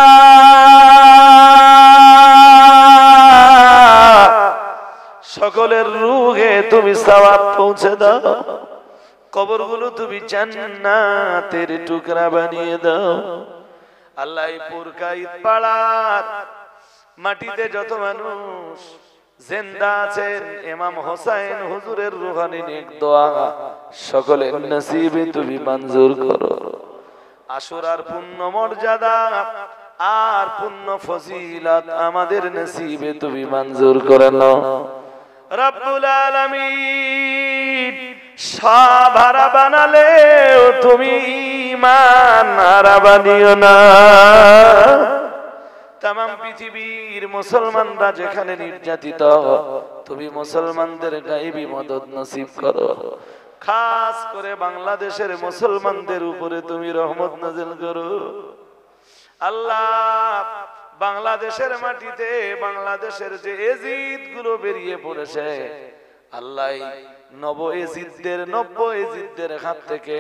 সকলের রূহে তুমি সওয়াব পৌঁছে দাও। কবরগুলো তুমি জান্নাতের টুকরা বানিয়ে দাও। আল্লাহ এই পুরকাইত পাড়ার মাটিতে যত মানুষ জিন্দা আছেন, ইমাম হোসেন হুজুরের রূহানি নেক দোয়া সকলের নসিবে তুমি মঞ্জুর করো। আশুরার পুণ্য মর্যাদা আর পুণ্য ফজিলত আমাদের নসিবে তুমি মঞ্জুর করে নাও রব্বুল আলামিন। সব হারা বানালেও তুমি ঈমান হারা বানিও না। তাম পৃথিবীর মুসলমানরা যেখানে নির্যাতিত, তুমি মুসলমানদের গায়েবী মদদ নসিব করো। খাস করে বাংলাদেশের মুসলমানদের উপরে তুমি রহমত নাযিল করো আল্লাহ। বাংলাদেশের মাটিতে বাংলাদেশের যে এজিদ গুলো বেরিয়ে পড়েছে আল্লাহ, নব এজিদদের হাত থেকে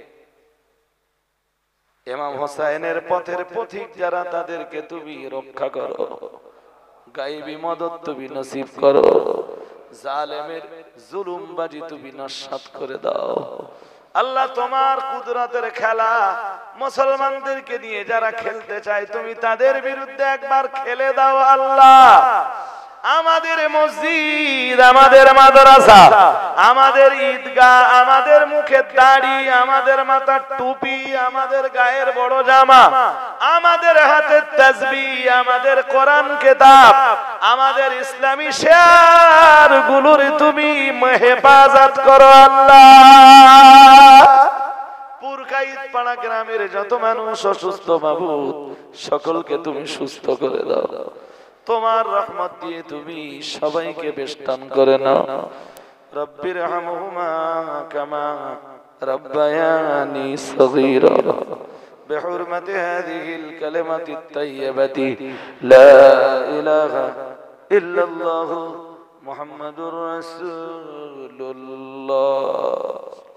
ইমাম হোসেনের পথের পথিক যারা, তাদেরকে তুমি রক্ষা করো, গায়েবী মদদ তুমি নসিব করো, জালেমের জুলুমবাজি তুমি নস্যাৎ করে দাও আল্লাহ। তোমার কুদরতের খেলা মুসলমানদেরকে নিয়ে যারা খেলতে চায়, তুমি তাদের বিরুদ্ধে একবার খেলে দাও আল্লাহ। আমাদের মসজিদ, আমাদের মাদ্রাসা, আমাদের ঈদগাহ, আমাদের মুখে দাড়ি, আমাদের মাথার টুপি, আমাদের গায়ের বড় জামা, আমাদের হাতে তাসবিহ, আমাদের কোরআন কিতাব, আমাদের ইসলামী শেয়ার গুলোর তুমি হেফাজত করো আল্লাহ। পুরকাইত পাড়া গ্রামের যত মানুষ অসুস্থ মাবুদ, সকলকে তুমি সুস্থ করে দাও। তোমার রহমত দিয়ে তুমি সবাইকে বেষ্টন করে নাও। রব্বির হামহুমা কামা রব্বায়ানি সগীরা বিহুরমাতি হাযিহিল কালিমাতিত তাইয়্যিবাতি লা ইলাহা ইল্লাল্লাহু মুহাম্মাদুর রাসূলুল্লাহ।